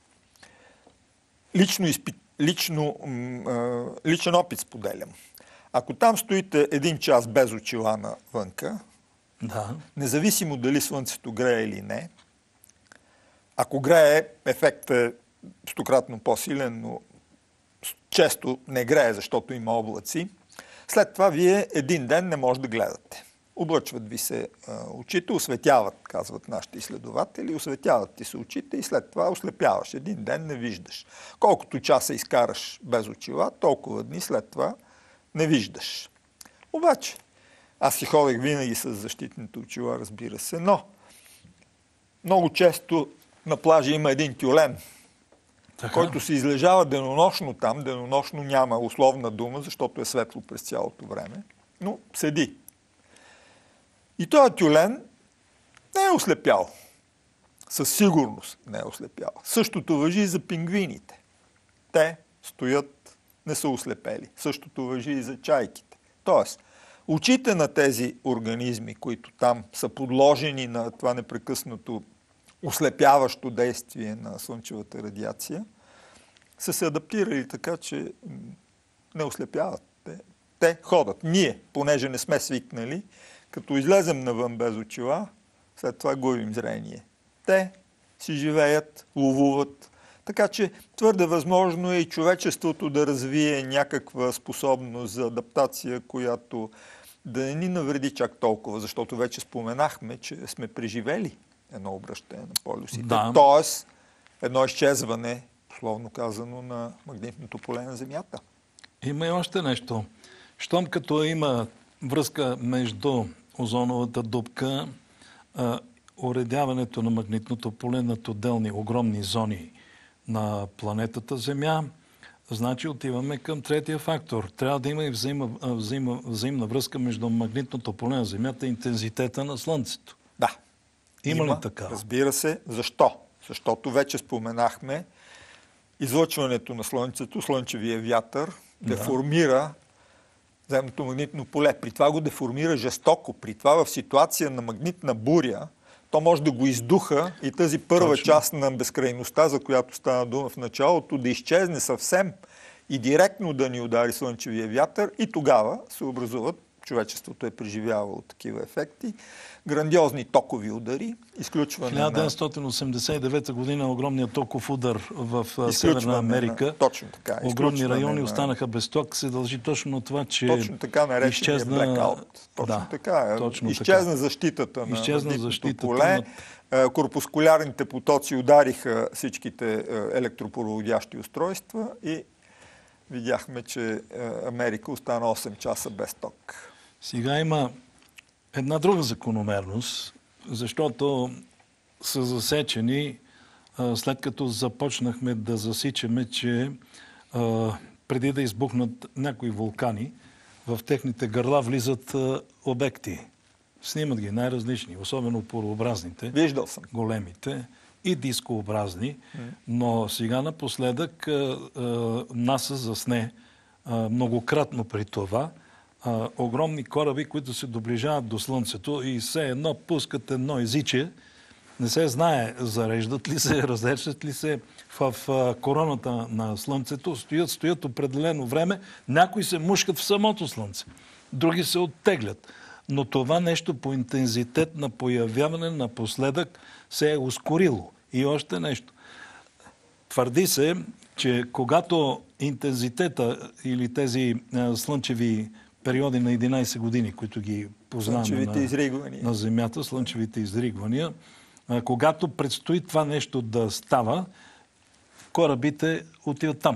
Speaker 2: лично, изпит, лично, личен опит споделям. Ако там стоите един час без очила навънка,
Speaker 1: да.
Speaker 2: Независимо дали слънцето грее или не, ако грее, ефектът е стократно по-силен, но често не грее, защото има облаци, след това вие един ден не може да гледате. Облъчват ви се а, очите, осветяват, казват нашите изследователи, осветяват ти се очите и след това ослепяваш. Един ден не виждаш. Колкото часа изкараш без очила, толкова дни след това не виждаш. Обаче, аз си ходех винаги с защитните очила, разбира се, но много често на плажа има един тюлен, така, който се излежава денонощно там. Денонощно няма условна дума, защото е светло през цялото време, но седи. И този тюлен не е ослепял. Със сигурност не е ослепял. Същото важи и за пингвините. Те стоят, не са ослепели. Същото важи и за чайките. Тоест, очите на тези организми, които там са подложени на това непрекъснато ослепяващо действие на слънчевата радиация, са се адаптирали така, че не ослепяват. Те, те ходят. Ние, понеже не сме свикнали, като излезем навън без очила, след това губим зрение. Те си живеят, ловуват. Така че твърде възможно е и човечеството да развие някаква способност за адаптация, която да не ни навреди чак толкова, защото вече споменахме, че сме преживели едно обръщане на полюсите.
Speaker 1: Да.
Speaker 2: Тоест, едно изчезване, условно казано, на магнитното поле на Земята.
Speaker 1: Има и още нещо. Щом като има връзка между озоновата дупка, а, уредяването на магнитното поле над отделни огромни зони на планетата Земя, значи отиваме към третия фактор. Трябва да има и взаима, взаима, взаимна връзка между магнитното поле на Земята и интензитета на Слънцето.
Speaker 2: Да.
Speaker 1: Има,
Speaker 2: Има
Speaker 1: ли така?
Speaker 2: Разбира се. Защо? Защото вече споменахме излъчването на Слънцето, слънчевия вятър,
Speaker 1: Да.
Speaker 2: деформира земното магнитно поле. При това го деформира жестоко. При това в ситуация на магнитна буря, то може да го издуха и тази първа
Speaker 1: Точно.
Speaker 2: част на безкрайността, за която стана дума в началото, да изчезне съвсем и директно да ни удари слънчевия вятър и тогава се образуват, човечеството е преживявало такива ефекти, грандиозни токови удари, изключване
Speaker 1: хиляда
Speaker 2: на...
Speaker 1: деветстотин осемдесет и девета година огромният токов удар в а,
Speaker 2: изключване
Speaker 1: Северна Америка.
Speaker 2: На, точно така.
Speaker 1: Огромни
Speaker 2: изключване
Speaker 1: райони
Speaker 2: на-
Speaker 1: останаха без ток, се дължи точно на това, че
Speaker 2: Точно така наречения
Speaker 1: изчезна...
Speaker 2: blackout. Точно
Speaker 1: Да,
Speaker 2: така.
Speaker 1: точно
Speaker 2: Изчезна
Speaker 1: така.
Speaker 2: защитата на
Speaker 1: Изчезна
Speaker 2: магнитното
Speaker 1: защитата
Speaker 2: поле.
Speaker 1: на-
Speaker 2: Е, Корпускулярните потоци удариха всичките е, електропроводящи устройства и видяхме, че е, Америка остана осем часа без ток.
Speaker 1: Сега има една друга закономерност, защото са засечени, а, след като започнахме да засичаме, че а, преди да избухнат някои вулкани, в техните гърла влизат а, обекти. Снимат ги най-различни, особено порообразните,
Speaker 2: Виждал съм.
Speaker 1: големите и дискообразни, но сега напоследък а, а, НАСА засне а, многократно при това а, огромни кораби, които се доближават до Слънцето и все едно пускат едно езиче. Не се знае зареждат ли се, разреждат ли се в а, короната на Слънцето. Стоят, стоят определено време. Някои се мушкат в самото Слънце, други се оттеглят. Но това нещо по интензитет на появяване напоследък се е ускорило. И още нещо. Твърди се, че когато интензитета или тези а, слънчеви периоди на единайсет години, които ги познаваме
Speaker 2: Слънчевите
Speaker 1: на,
Speaker 2: изригвания.
Speaker 1: на Земята, слънчевите изригвания, а, когато предстои това нещо да става, корабите отиват там.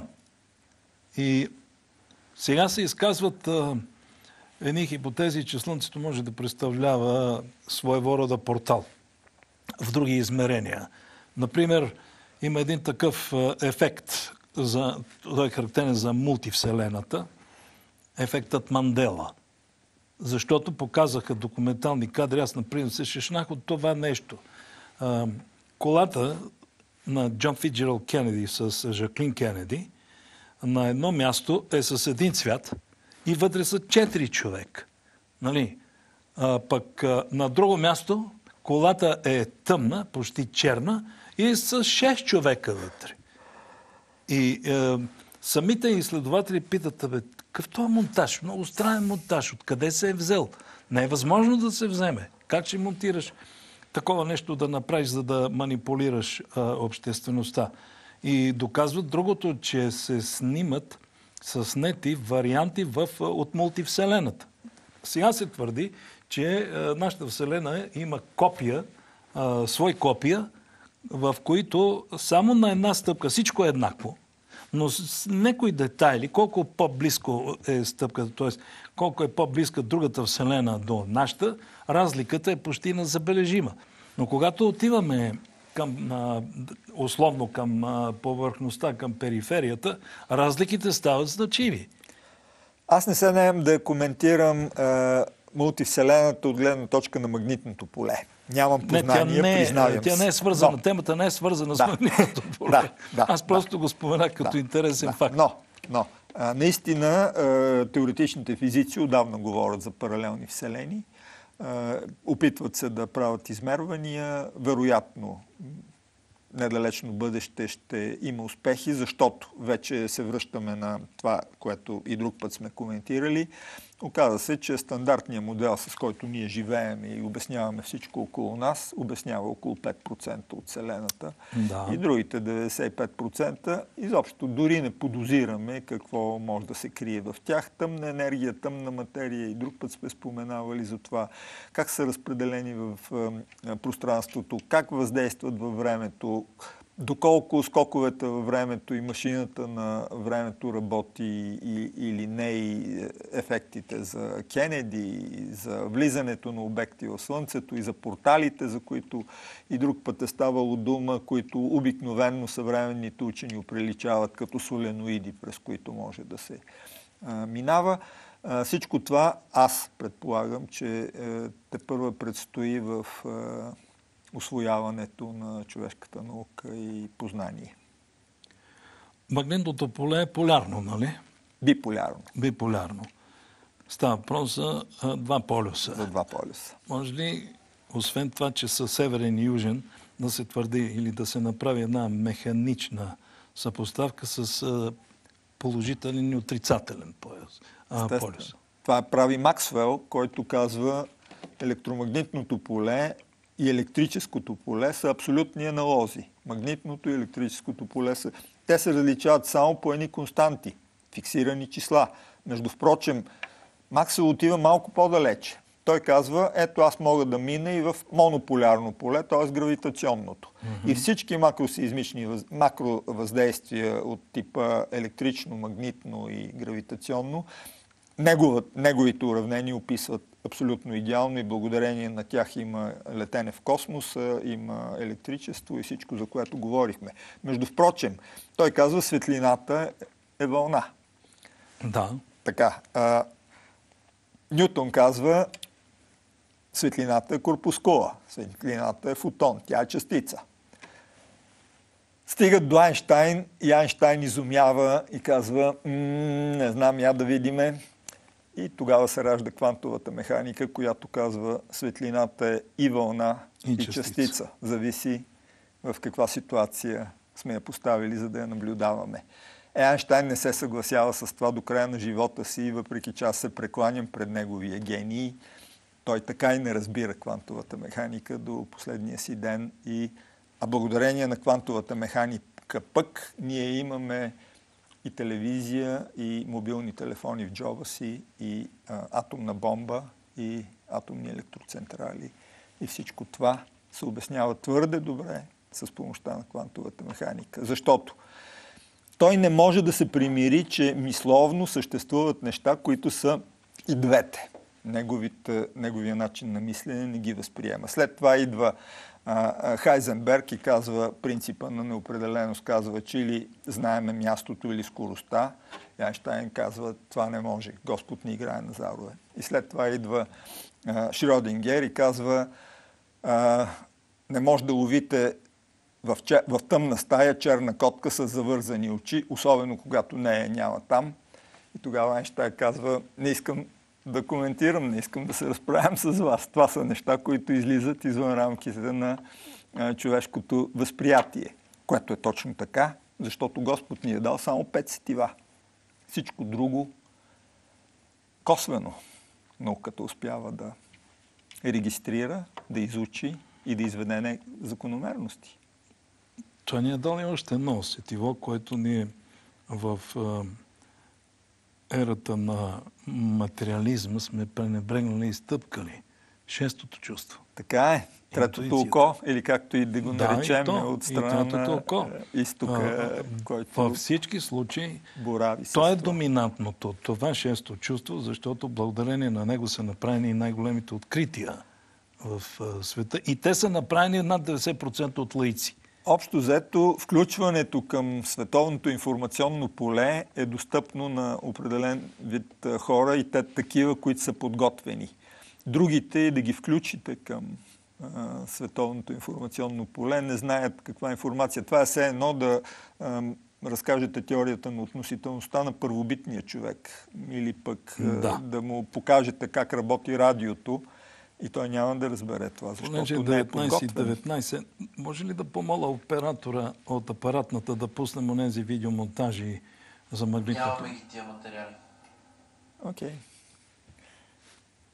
Speaker 1: И сега се изказват а, едни хипотези, че Слънцето може да представлява своего рода портал в други измерения. Например, има един такъв а, ефект, за, той е характерен за мултивселената, ефектът Мандела. Защото показаха документални кадри, аз, например, се шешнах от това нещо. А, колата на Джон Фицджералд Кенеди с Жаклин Кенеди на едно място е с един цвят и вътре са четири човека. Нали? А, пък а, на друго място колата е тъмна, почти черна и е с шест човека вътре. И е, самите изследователи питат, бе, какъв това монтаж? Много странен монтаж. Откъде се е взел? Не е възможно да се вземе. Как ще монтираш такова нещо да направиш, за да манипулираш а, обществеността? И доказват другото, че се снимат с нети варианти в, от мултивселената. Сега се твърди, че а, нашата вселена има копия, а, свои копия, в които само на една стъпка всичко е еднакво, но с някои детайли, колко по-близко е стъпката, т.е. колко е по-близка другата вселена до нашата, разликата е почти незабележима. Но когато отиваме към, а, условно към а, повърхността, към периферията, разликите стават значими.
Speaker 2: Аз не се наем да коментирам а, мултивселената от гледна точка на магнитното поле. Нямам познания,
Speaker 1: не, тя не,
Speaker 2: признавам
Speaker 1: тя
Speaker 2: се.
Speaker 1: не е свързана.
Speaker 2: Но,
Speaker 1: Темата не е свързана
Speaker 2: Да.
Speaker 1: с магнитното поле.
Speaker 2: Да, да,
Speaker 1: Аз просто
Speaker 2: да.
Speaker 1: го споменах като
Speaker 2: Да,
Speaker 1: интересен
Speaker 2: да.
Speaker 1: факт.
Speaker 2: Но, но а, наистина а, теоретичните физици отдавна говорят за паралелни вселени. А, опитват се да правят измервания. Вероятно, недалечно бъдеще ще има успехи, защото вече се връщаме на това, което и друг път сме коментирали. Оказва се, че стандартният модел, с който ние живеем и обясняваме всичко около нас, обяснява около пет процента от Вселената.
Speaker 1: Да.
Speaker 2: И другите деветдесет и пет процента изобщо дори не подозираме какво може да се крие в тях. Тъмна енергия, тъмна материя, и друг път сме споменавали за това как са разпределени в пространството, как въздействат във времето, доколко скоковете във времето и машината на времето работи и, или не, и ефектите за Кенеди, за влизането на обекти в Слънцето и за порталите, за които и друг път е ставало дума, които обикновенно съвременните учени оприличават като соленоиди, през които може да се а, минава. А, всичко това аз предполагам, че е, тепърва предстои в е, усвояването на човешката наука и познание.
Speaker 1: Магнитното поле е полярно, нали?
Speaker 2: Биполярно.
Speaker 1: Биполярно. Става въпрос за а, два полюса.
Speaker 2: За два полюса.
Speaker 1: Може ли, освен това, че са северен и южен, да се твърди или да се направи една механична съпоставка с а, положителен и отрицателен пояс, а, полюс?
Speaker 2: Това прави Максвел, който казва, електромагнитното поле и електрическото поле са абсолютни аналози. Магнитното и електрическото поле са... Те се различават само по едни константи, фиксирани числа. Между впрочем, Максвел отива малко по-далече. Той казва, ето аз мога да мина и в монополярно поле, т.е. гравитационното. Mm-hmm. И всички макросеизмични макровъздействия от типа електрично, магнитно и гравитационно, неговите уравнения описват абсолютно идеално и благодарение на тях има летене в космоса, има електричество и всичко, за което говорихме. Между впрочем, той казва, светлината е вълна.
Speaker 1: Да.
Speaker 2: Така. А, Нютон казва, светлината е корпускула, светлината е фотон, тя е частица. Стигат до Айнщайн и Айнщайн изумява и казва, не знам, я да видиме. И тогава се ражда квантовата механика, която казва, светлината е и вълна, и, и частица. частица. Зависи в каква ситуация сме я поставили, за да я наблюдаваме. Е, Айнщайн не се съгласява с това до края на живота си, въпреки че аз се прекланям пред неговия гений. Той така и не разбира квантовата механика до последния си ден. И, а благодарение на квантовата механика пък ние имаме и телевизия, и мобилни телефони в джоба си, и а, атомна бомба, и атомни електроцентрали. И всичко това се обяснява твърде добре с помощта на квантовата механика. Защото той не може да се примири, че мисловно съществуват неща, които са и двете. Неговите, неговия начин на мислене не ги възприема. След това идва а, Хайзенберг и казва, принципа на неопределеност казва, че или знаеме мястото или скоростта. Айнщайн казва, това не може. Господ не играе на зарове. И след това идва а, Шрьодингер и казва, а, не може да ловите в, чер... в тъмна стая черна котка с завързани очи, особено когато нея няма там. И тогава Айнщайн казва, не искам да коментирам, не искам да се разправям с вас. Това са неща, които излизат извън рамките на а, човешкото възприятие, което е точно така, защото Господ ни е дал само пет сетива. Всичко друго косвено науката успява да регистрира, да изучи и да изведе закономерности.
Speaker 1: Това ни е дал и още едно сетиво, което ние в ерата на материализма сме пренебрегнали и стъпкали. Шестото чувство.
Speaker 2: Така е. Третото око, или както и да го наречем,
Speaker 1: да,
Speaker 2: от страна на
Speaker 1: око.
Speaker 2: изтока, който
Speaker 1: във всички случаи
Speaker 2: борави с
Speaker 1: то е
Speaker 2: това.
Speaker 1: доминантното. Това шесто чувство, защото благодарение на него са направени най-големите открития в света. И те са направени над деветдесет процента от лаици.
Speaker 2: Общо взето, включването към световното информационно поле е достъпно на определен вид хора и те такива, които са подготвени. Другите, да ги включите към а, световното информационно поле, не знаят каква информация. Това е все едно да а, разкажете теорията на относителността на първобитния човек или пък да. да му покажете как работи радиото. И той няма да разбере това, защото не е подготвен.
Speaker 1: деветнайсет може ли да помоля оператора от апаратната да пуснем онези видеомонтажи за магнитното?
Speaker 3: Нямаме ги тия материали.
Speaker 2: Окей. Okay.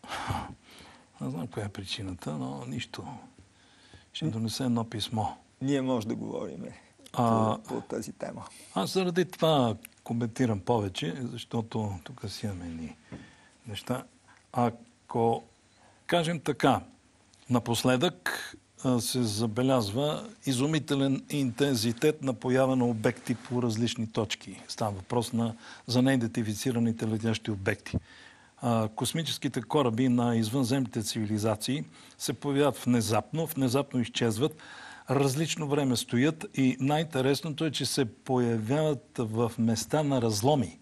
Speaker 1: Не знам коя е причината, но нищо. Ще донесе едно писмо.
Speaker 2: Ние може да говорим
Speaker 1: А,
Speaker 2: по, по тази тема.
Speaker 1: Аз заради това коментирам повече, защото тук си имаме ни неща. Ако кажем така, напоследък се забелязва изумителен интензитет на поява на обекти по различни точки. Става въпрос на, за неидентифицираните летящи обекти. А, космическите кораби на извънземните цивилизации се появяват внезапно, внезапно изчезват, различно време стоят и най-интересното е, че се появяват в места на разломи.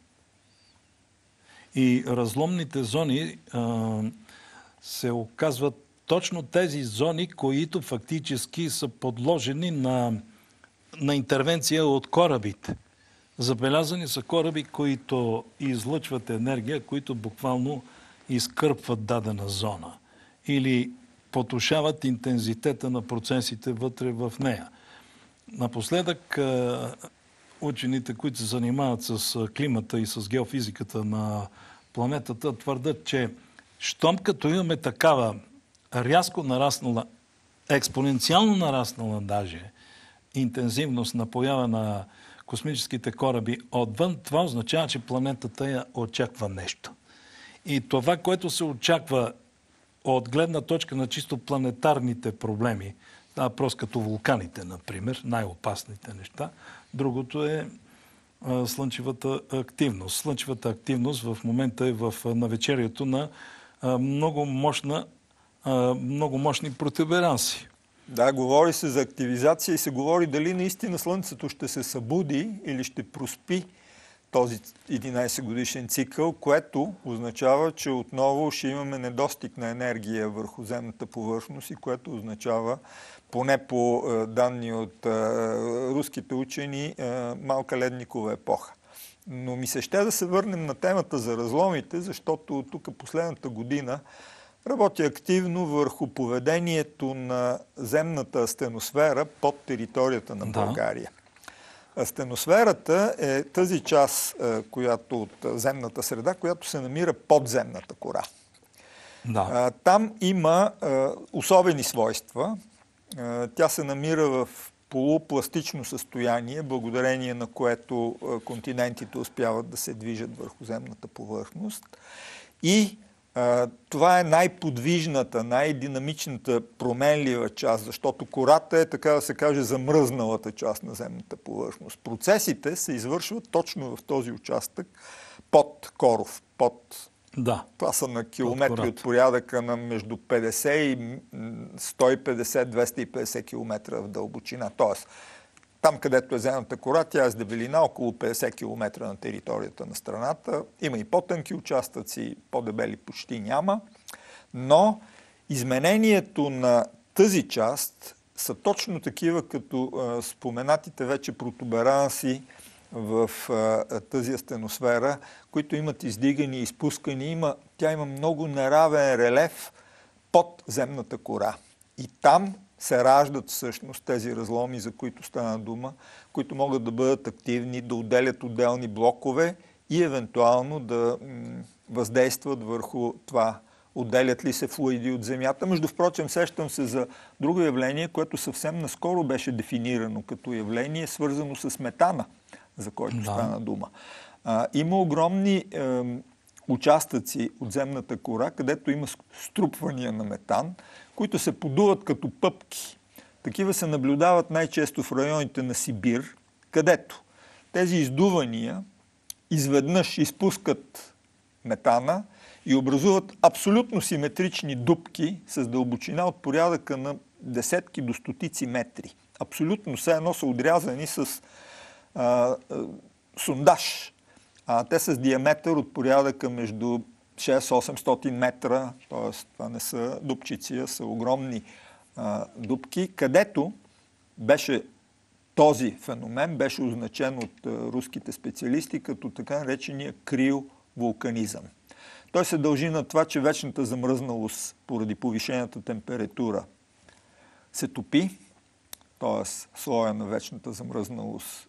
Speaker 1: И разломните зони а, се оказват точно тези зони, които фактически са подложени на, на интервенция от корабите. Забелязани са кораби, които излъчват енергия, които буквално изкърпват дадена зона или потушават интензитета на процесите вътре в нея. Напоследък учените, които се занимават с климата и с геофизиката на планетата, твърдят, че щом като имаме такава рязко нараснала, експоненциално нараснала даже интензивност на поява на космическите кораби отвън, това означава, че планетата я очаква нещо. И това, което се очаква от гледна точка на чисто планетарните проблеми, това въпрос като вулканите, например, най-опасните неща, другото е а, слънчевата активност. Слънчевата активност в момента е в навечерието на а, много мощна много мощни протуберанси.
Speaker 2: Да, говори се за активизация и се говори дали наистина Слънцето ще се събуди или ще проспи този единайсет годишен цикъл, което означава, че отново ще имаме недостиг на енергия върху земната повърхност и което означава, поне по данни от руските учени, малка ледникова епоха. Но ми се ще да се върнем на темата за разломите, защото тук последната година работи активно върху поведението на земната астеносфера под територията на България. Да. Астеносферата е тази част, която от земната среда, която се намира под земната кора. Да. Там има особени свойства. Тя се намира в полупластично състояние, благодарение на което континентите успяват да се движат върху земната повърхност. И това е най-подвижната, най-динамичната, променлива част, защото кората е, така да се каже, замръзналата част на земната повърхност. Процесите се извършват точно в този участък под коров, под... Да. Това са на километри от порядъка на между петдесет и сто и петдесет до двеста и петдесет километра в дълбочина. Тоест, там, където е земната кора, тя е с дебелина около петдесет километра на територията на страната. Има и по-тънки участъци, по-дебели почти няма. Но изменението на тази част са точно такива, като а, споменатите вече протуберанси в а, тази астеносфера, които имат издигани и изпускани. Има, тя има много неравен релеф под земната кора. И там се раждат всъщност тези разломи, за които стана дума, които могат да бъдат активни, да отделят отделни блокове и евентуално да м- въздействат върху това, отделят ли се флуиди от Земята. Между впрочем, сещам се за друго явление, което съвсем наскоро беше дефинирано като явление, свързано с метана, за който да. стана дума. А, има огромни е, участъци от земната кора, където има струпвания на метан, които се подуват като пъпки. Такива се наблюдават най-често в районите на Сибир, където тези издувания изведнъж изпускат метана и образуват абсолютно симетрични дупки с дълбочина от порядъка на десетки до стотици метри. Абсолютно все едно са отрязани с а, а, сундаж. А те с диаметър от порядъка между шест до осемстотин метра, т.е. това не са дупчици, а са огромни а, дупки, където беше този феномен, беше означен от а, руските специалисти като така наречения криовулканизъм. Той се дължи на това, че вечната замръзналост поради повишената температура се топи, т.е. слоя на вечната замръзналост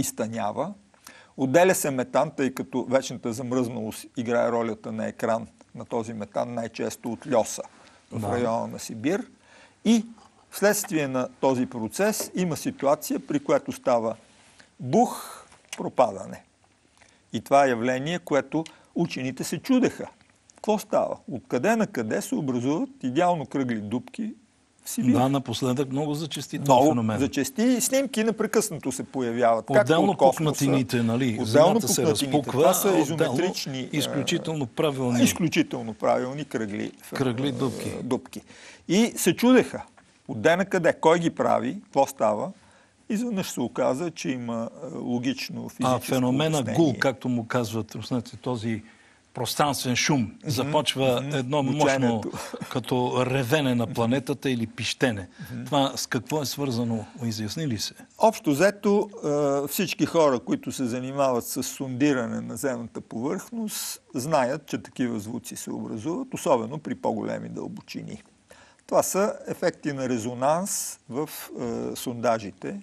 Speaker 2: изтънява. Отделя се метан, тъй като вечната замръзналост играе ролята на екран на този метан, най-често от льоса в
Speaker 1: Да.
Speaker 2: района на Сибир. И вследствие на този процес има ситуация, при която става бух, пропадане. И това е явление, което учените се чудеха. Какво става? Откъде на къде се образуват идеално кръгли дупки в Сибир?
Speaker 1: Да, напоследък много зачести този
Speaker 2: Много
Speaker 1: феномен.
Speaker 2: зачести и снимки непрекъснато се появяват.
Speaker 1: Отделно пукнатините, нали?
Speaker 2: Отделно
Speaker 1: Земята се
Speaker 2: пукнатините.
Speaker 1: разпуква,
Speaker 2: Това са
Speaker 1: а
Speaker 2: изометрични,
Speaker 1: отделно изключително правилни,
Speaker 2: изключително правилни кръгли,
Speaker 1: кръгли дупки.
Speaker 2: дупки. И се чудеха. Отде на къде? Кой ги прави? Какво става? Изведнъж се оказа, че има логично физическо
Speaker 1: А феномена
Speaker 2: обяснение.
Speaker 1: гул, както му казват руснаците, този пространствен шум, mm-hmm. започва mm-hmm. едно
Speaker 2: Мученето.
Speaker 1: мощно като ревене на планетата или пищене. Mm-hmm. Това с какво е свързано? Изясни ли се?
Speaker 2: Общо взето всички хора, които се занимават с сондиране на земната повърхност, знаят, че такива звуци се образуват, особено при по-големи дълбочини. Това са ефекти на резонанс в е, сондажите,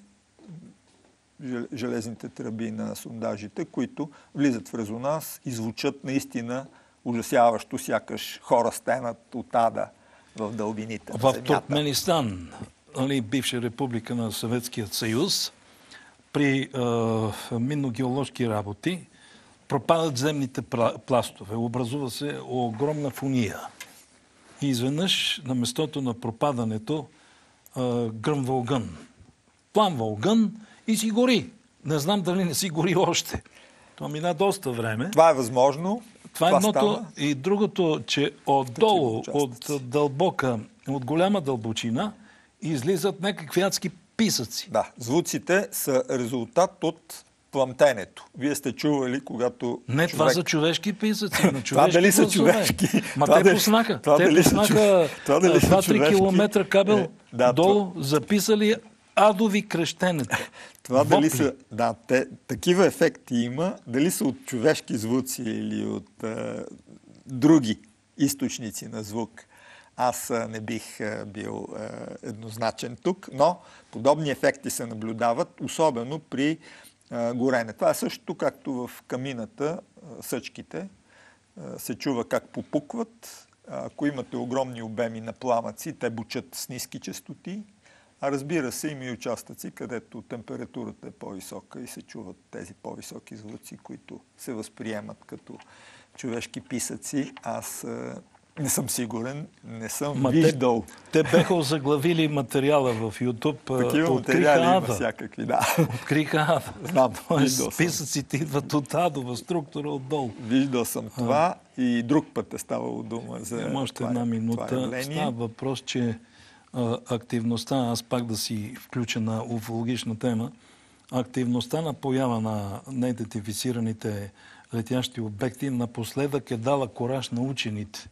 Speaker 2: железните тръби на сондажите, които влизат в резонанс и звучат наистина ужасяващо, сякаш хора стенат от ада в дълбините на
Speaker 1: в
Speaker 2: земята.
Speaker 1: Туркменистан, нали, бивша република на Съветският съюз, при е, минно-геоложки работи пропадат земните пластове. Образува се огромна фуния. И изведнъж на местото на пропадането е, гръмва огън. Пламва огън и си гори. Не знам дали не си гори още. Това мина доста време.
Speaker 2: Това е възможно.
Speaker 1: Това е
Speaker 2: Това
Speaker 1: едното.
Speaker 2: става.
Speaker 1: И другото, че отдолу, от дълбока, от голяма дълбочина, излизат някакви адски писъци.
Speaker 2: Да, звуците са резултат от пламтенето. Вие сте чували, когато
Speaker 1: Не,
Speaker 2: човек...
Speaker 1: това са човешки писъци. На
Speaker 2: Това дали са
Speaker 1: гласове.
Speaker 2: човешки?
Speaker 1: Ма
Speaker 2: Това
Speaker 1: те
Speaker 2: дали-
Speaker 1: пуснаха.
Speaker 2: това
Speaker 1: Те
Speaker 2: дали са
Speaker 1: пуснаха
Speaker 2: чове- това дали са
Speaker 1: два-три
Speaker 2: човешки?
Speaker 1: километра кабел
Speaker 2: Е, да,
Speaker 1: долу, записали адови крещенета.
Speaker 2: Това дали
Speaker 1: Вопли.
Speaker 2: са... Да, те, такива ефекти има. Дали са от човешки звуци или от е, други източници на звук. Аз е, не бих е, бил е, еднозначен тук, но подобни ефекти се наблюдават, особено при е, горене. Това е същото, както в камината, е, съчките, е, се чува как попукват. Ако имате огромни обеми на пламъци, те бучат с ниски честоти. А разбира се, има и участъци, където температурата е по-висока и се чуват тези по-високи звуци, които се възприемат като човешки писъци. Аз е, не съм сигурен, не съм
Speaker 1: Ма
Speaker 2: виждал.
Speaker 1: Те, те беха озаглавили материала в YouTube.
Speaker 2: Такива
Speaker 1: Откриха
Speaker 2: материали има
Speaker 1: ада.
Speaker 2: всякакви, да.
Speaker 1: Откриха ада.
Speaker 2: Знам, виждал
Speaker 1: Тоест,
Speaker 2: съм.
Speaker 1: писъците идват от адова структура отдолу.
Speaker 2: Виждал съм това и друг път е ставало дума за
Speaker 1: Има още
Speaker 2: това,
Speaker 1: една
Speaker 2: това
Speaker 1: минута.
Speaker 2: явление.
Speaker 1: Става въпрос, че а, активността, аз пак да си включа на уфологична тема, активността на поява на неидентифицираните летящи обекти напоследък е дала кораж на учените.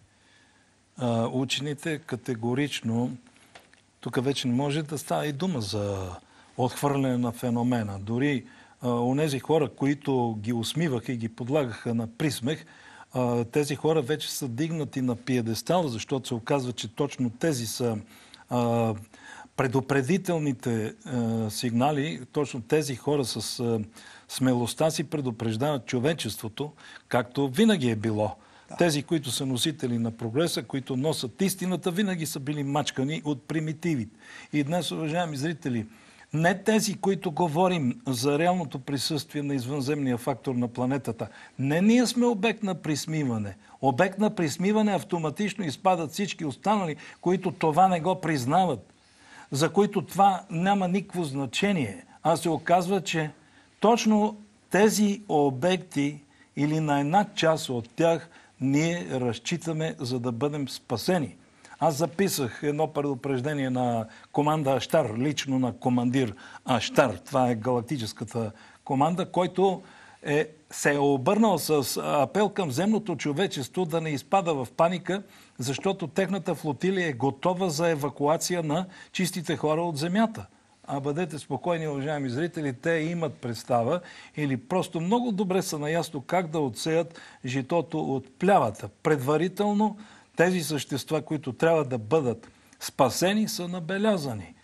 Speaker 1: А, учените категорично, тук вече не може да става и дума за отхвърляне на феномена. Дори а, онези хора, които ги усмиваха и ги подлагаха на присмех, а, тези хора вече са дигнати на пиедестал, защото се оказва, че точно тези са а, предупредителните а, сигнали, точно тези хора с а, смелостта си предупреждават човечеството, както винаги е било. Да. Тези, които са носители на прогреса, които носят истината, винаги са били мачкани от примитивите. И днес, уважаеми зрители, не тези, които говорим за реалното присъствие на извънземния фактор на планетата. Не ние сме обект на присмиване. Обект на присмиване автоматично изпадат всички останали, които това не го признават, за които това няма никакво значение. А се оказва, че точно тези обекти или на една част от тях ние разчитаме, за да бъдем спасени. Аз записах едно предупреждение на команда Аштар, лично на командир Аштар. Това е галактическата команда, който е, се е обърнал с апел към земното човечество да не изпада в паника, защото техната флотилия е готова за евакуация на чистите хора от земята. А бъдете спокойни, уважаеми зрители, те имат представа или просто много добре са наясно как да отсеят житото от плявата. Предварително тези същества, които трябва да бъдат спасени, са набелязани.